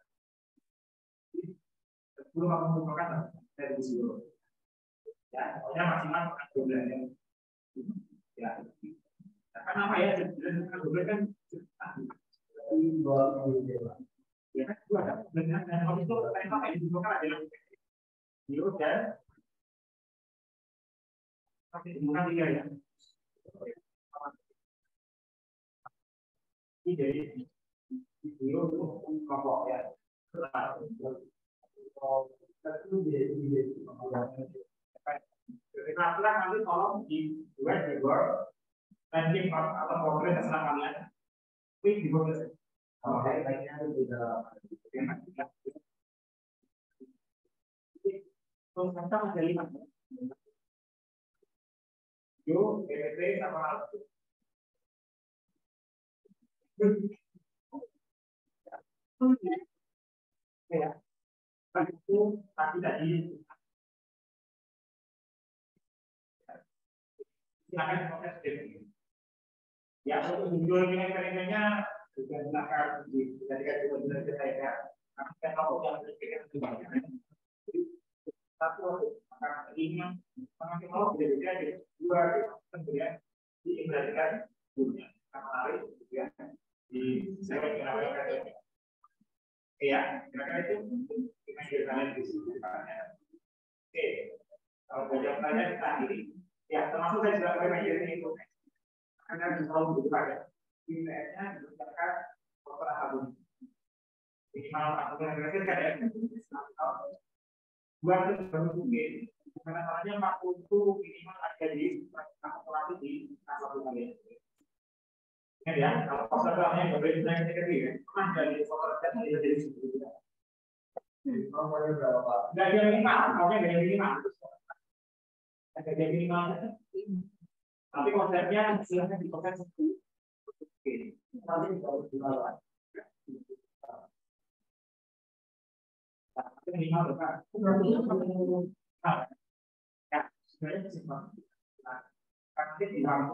belum aku bukakan dari dulu. Ya, pokoknya maksimal 12 jam. Ya. Karena apa ya? Dulu kan ya kan dua kan. Dan kalau itu apa yang dibutuhkan adalah biru dan pakai dibutuhkan 3 ya. Ini dari biru itu kelompok ya. Aturan nanti tolong dibuat di Word ranking atau progres terserah kalian. Klik di Word. Oke, baiknya sudah. Terus kita ada 5. Yuk, PPT sama ya. Itu tadi silakan proses demo. Ya, untuk judul ini-nya juga silakan dijadikan benar-benar saya. Kita tahu yang berpikir sebanyak. Satu, maka ini semakin mau beda-beda dua kemudian diintegrasikan punya menarik ya di saya kira-kira ya kira-kira itu kita kalian di sini. Oke, kalau banyak tanya kita akhiri. Ya, termasuk saya juga mengajar itu. Karena selalu begitu ya. Nilainya diberikan per tahun. Minimal aku mengajarkan kan ya. Buat baru mungkin. Karena caranya 40 minimal ada di kalkulasi di satu kali. Ya, kalau pesertanya nggak boleh naik ke ya. Pernah dari peserta dari situ. Nomornya berapa? Nggak ada minimal, pokoknya nggak ada minimal. Ada minimal. Tapi konsepnya silahkan di konsep. Oke. Nanti kalau dibawa. Tapi minimal berapa? Ya, sebenarnya simpel. Nanti di waktu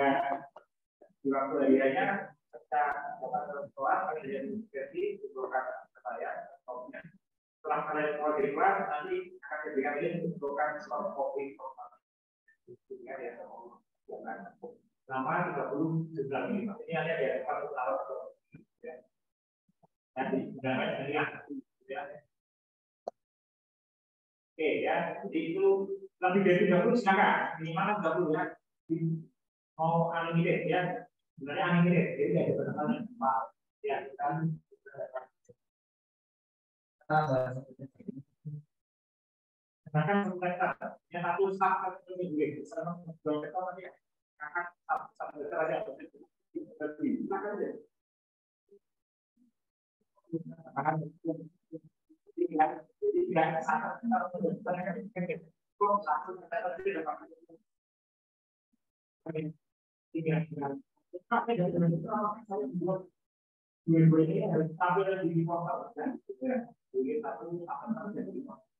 darinya kita dapat keluar pada jadi versi dibutuhkan saya. Setelah kalian mau di kelas nanti akan diberikan ini dibutuhkan soft copy selama 30 ini ada ya satu tahun ya. Nanti gunakan dari ya. Oke ya, jadi itu lebih dari 30 silakan minimal 30 ya. Mau unlimited ya, sebenarnya unlimited jadi ada penekanan ya kan. Bahkan mereka yang satu staff itu juga sama dua kita nanti akan satu aja ini harus tampil di portal kan jadi satu akan terjadi.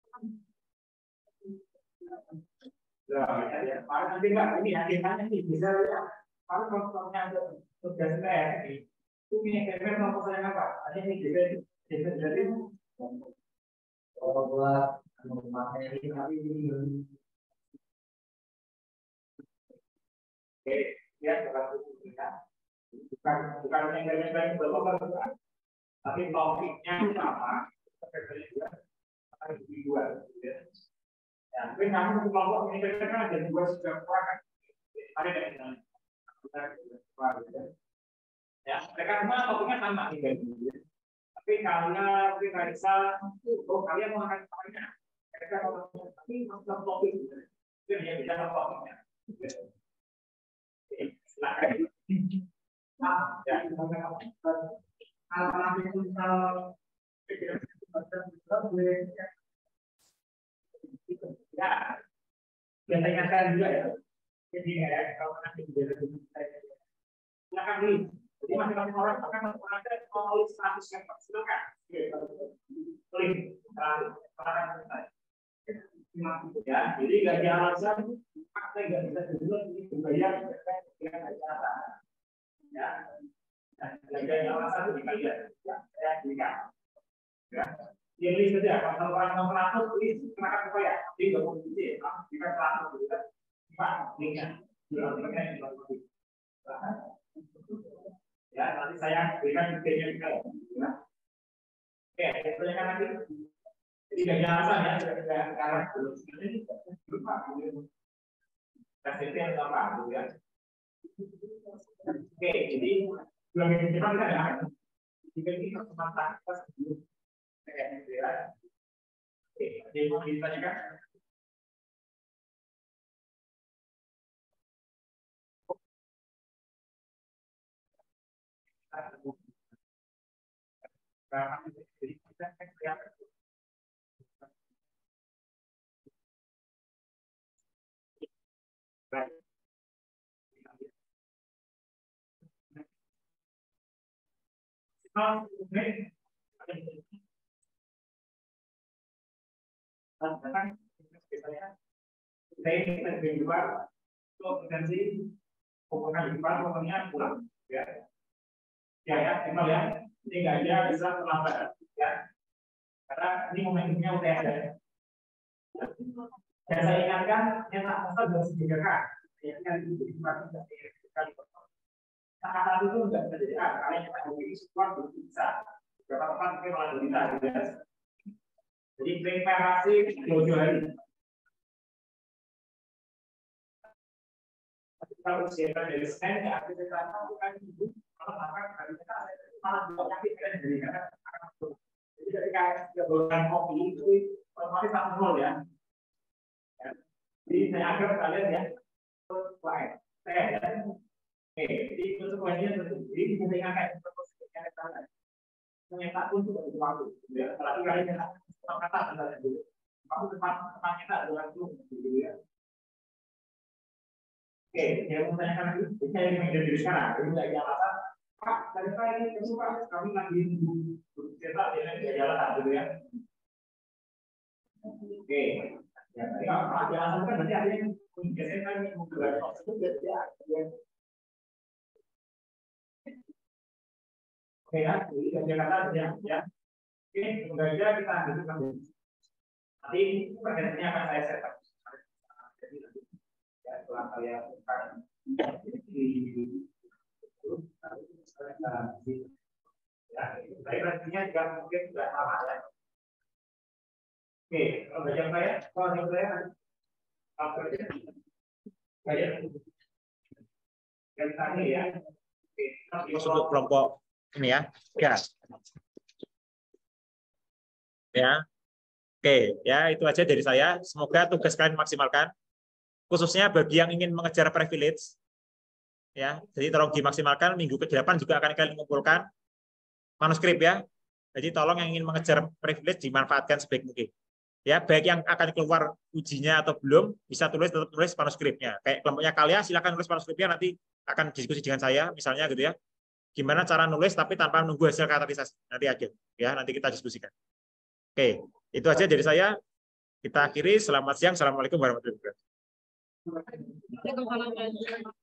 Ya, nanti enggak ini akhirnya nih bisa ya. Kalau contohnya ada tugas saya ini, itu punya KPR nomor saya apa? Ada yang jadi buat materi hari ini. Oke, ya kalau kita bukan yang dari berapa, tapi topiknya sama. Seperti juga ada dua. Ya, tapi namun kelompok ini kan ada dua sudah kan ada dari ya, mereka semua topiknya sama tapi kalau kita bisa kalian mau akan topiknya mereka tapi masuk topik itu yang bisa topiknya silakan ya ya, biasa ingatkan juga ya. Jadi ya, kalau nanti tidak ada silakan beli. Jadi masing-masing orang akan menggunakan melalui 100 yang silakan. Beli. Silakan. Ya, jadi nggak ada alasan saya nggak bisa dulu dibayar dengan cara ya, nggak ada alasan itu dibayar ya, saya berikan ya, pilih saja kalau nomor 100 tulis kenakan supaya jadi nggak mau diisi jika 100 juga pak linknya ya, nanti saya berikan detailnya juga ya. Oke, pertanyaan lagi. Jadi nggak ada alasan ya, karena belum KCP yang apa gitu ya. Oke, jadi 2 minggu depan kita ada jika ini kesempatan kita sebelum gitu ya. Oke, ada yang mau ditanyakan? Jadi kita pulang ya. Ya, emang ya. Ini nggak ada bisa terlambat ya. Karena ini momentumnya udah ada. Dan saya ingatkan yang tak masalah harus dijaga. Ya, kan itu sekali. Saat itu enggak bisa jadi kalian yang memiliki sesuatu bisa. Beberapa tempat mungkin malah bisa. Jadi preparasi jauh-jauh hari. Kita usiakan dari Senin ke aktivitas bukan ibu. Kalau makan hari kita malah penyakit kan jadi karena jadi ketika gabungan kopi itu otomatis tak nol ya. Jadi saya anggap kalian ya lain. Saya ya. Oke, jadi konsekuensinya jadi kita ingatkan konsekuensinya kalian. Ternyata pun sudah waktu. Ya, apalagi kalian yang kata adalah dulu. Waktu teman kita adalah dulu gitu ya. Oke, yang mau tanyakan lagi, saya ingin menjadi sekarang. Ini lagi alasan. Pak, dari saya ini kesuka kami lagi cetak dia jalan gitu ya. Oke, ya tadi kalau ada alasan kan berarti ada yang biasanya kami membuat itu ya. Oke ya, jadi dia kata ya. Oke, semoga aja kita lanjutkan. Nanti pertanyaannya akan saya set up. Jadi ya setelah saya ya, saya nantinya juga mungkin sudah lama ya. Oke, kalau baca saya, saya dari tadi ya. Oke, untuk kelompok ini ya, ya. Oke, ya itu aja dari saya. Semoga tugas kalian maksimalkan, khususnya bagi yang ingin mengejar privilege. Ya, jadi tolong dimaksimalkan. Minggu ke-8 juga akan kalian mengumpulkan manuskrip ya. Jadi tolong yang ingin mengejar privilege dimanfaatkan sebaik mungkin. Ya, baik yang akan keluar ujinya atau belum, bisa tetap tulis manuskripnya. Kayak kelompoknya kalian silakan tulis manuskripnya, nanti akan diskusi dengan saya misalnya gitu ya. Gimana cara nulis tapi tanpa menunggu hasil kategorisasi. Nanti aja ya, nanti kita diskusikan. Oke, itu aja dari saya. Kita akhiri. Selamat siang. Assalamualaikum warahmatullahi wabarakatuh.